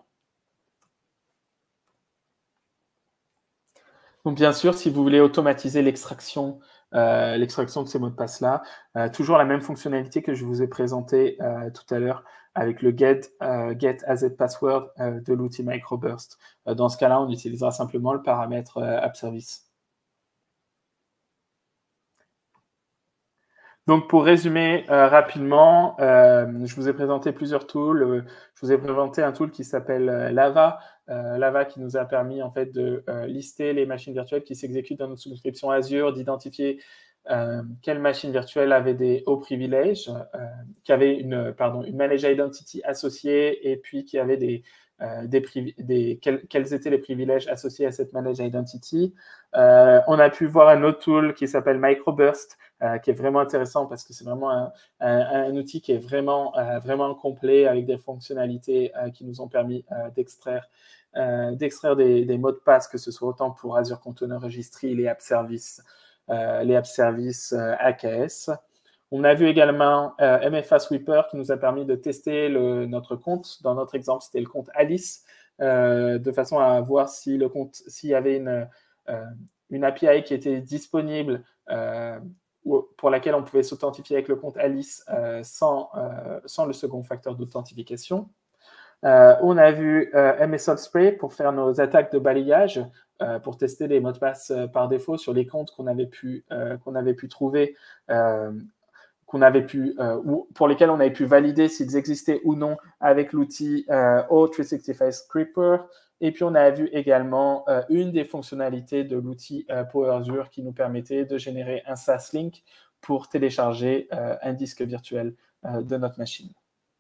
Donc, bien sûr, si vous voulez automatiser l'extraction euh, l'extraction de ces mots de passe-là, euh, toujours la même fonctionnalité que je vous ai présentée euh, tout à l'heure avec le get, euh, get A Z password euh, de l'outil Microburst. Euh, dans ce cas-là, on utilisera simplement le paramètre euh, app service. Donc, pour résumer euh, rapidement, euh, je vous ai présenté plusieurs tools. Euh, je vous ai présenté un tool qui s'appelle euh, Lava. Euh, Lava qui nous a permis en fait de euh, lister les machines virtuelles qui s'exécutent dans notre subscription Azure, d'identifier euh, quelles machines virtuelles avaient des hauts privilèges, euh, qui avaient une, pardon, une managed identity associée et puis qui avaient des, euh, des, des quels, quels étaient les privilèges associés à cette managed identity. Euh, on a pu voir un autre tool qui s'appelle Microburst, Euh, qui est vraiment intéressant parce que c'est vraiment un, un, un outil qui est vraiment, euh, vraiment complet avec des fonctionnalités euh, qui nous ont permis euh, d'extraire, euh, d'extraire des, des mots de passe, que ce soit autant pour Azure Container Registry, les app services, euh, les app services euh, A K S. On a vu également euh, M F A Sweeper qui nous a permis de tester le, notre compte. Dans notre exemple, c'était le compte Alice, euh, de façon à voir si le compte, s'il y avait une, euh, une A P I qui était disponible euh, pour laquelle on pouvait s'authentifier avec le compte Alice euh, sans, euh, sans le second facteur d'authentification. Euh, on a vu euh, M S L Spray pour faire nos attaques de balayage, euh, pour tester les mots de passe euh, par défaut sur les comptes qu'on avait pu, euh, qu'on avait pu trouver, euh, qu'on avait pu, euh, ou pour lesquels on avait pu valider s'ils existaient ou non avec l'outil euh, O trois cent soixante-quinze Scripper. Et puis, on a vu également euh, une des fonctionnalités de l'outil euh, PowerZure qui nous permettait de générer un S A S link pour télécharger euh, un disque virtuel euh, de notre machine.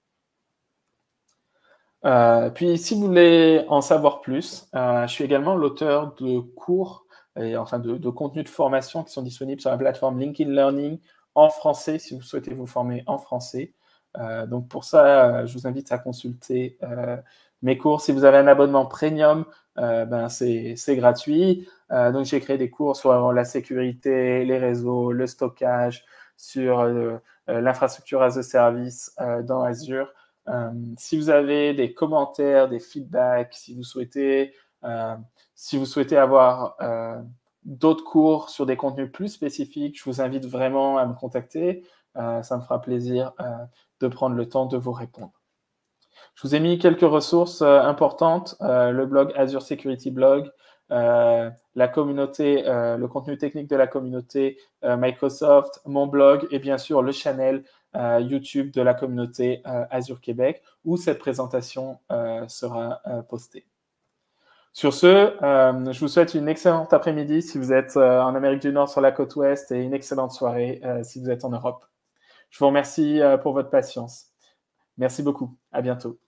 Euh, puis, si vous voulez en savoir plus, euh, je suis également l'auteur de cours, et, enfin de, de contenus de formation qui sont disponibles sur la plateforme LinkedIn Learning en français, si vous souhaitez vous former en français. Euh, donc pour ça, je vous invite à consulter euh, mes cours. Si vous avez un abonnement premium, euh, ben c'est gratuit. Euh, donc j'ai créé des cours sur la sécurité, les réseaux, le stockage, sur euh, l'infrastructure as a service euh, dans Azure. Euh, si vous avez des commentaires, des feedbacks, si vous souhaitez, euh, si vous souhaitez avoir euh, d'autres cours sur des contenus plus spécifiques, je vous invite vraiment à me contacter. Euh, ça me fera plaisir euh, de prendre le temps de vous répondre. Je vous ai mis quelques ressources euh, importantes, euh, le blog Azure Security Blog, euh, la communauté, euh, le contenu technique de la communauté euh, Microsoft, mon blog et bien sûr le channel euh, YouTube de la communauté euh, Azure Québec où cette présentation euh, sera euh, postée. Sur ce, euh, je vous souhaite une excellente après-midi si vous êtes euh, en Amérique du Nord sur la côte ouest et une excellente soirée euh, si vous êtes en Europe. Je vous remercie euh, pour votre patience. Merci beaucoup. À bientôt.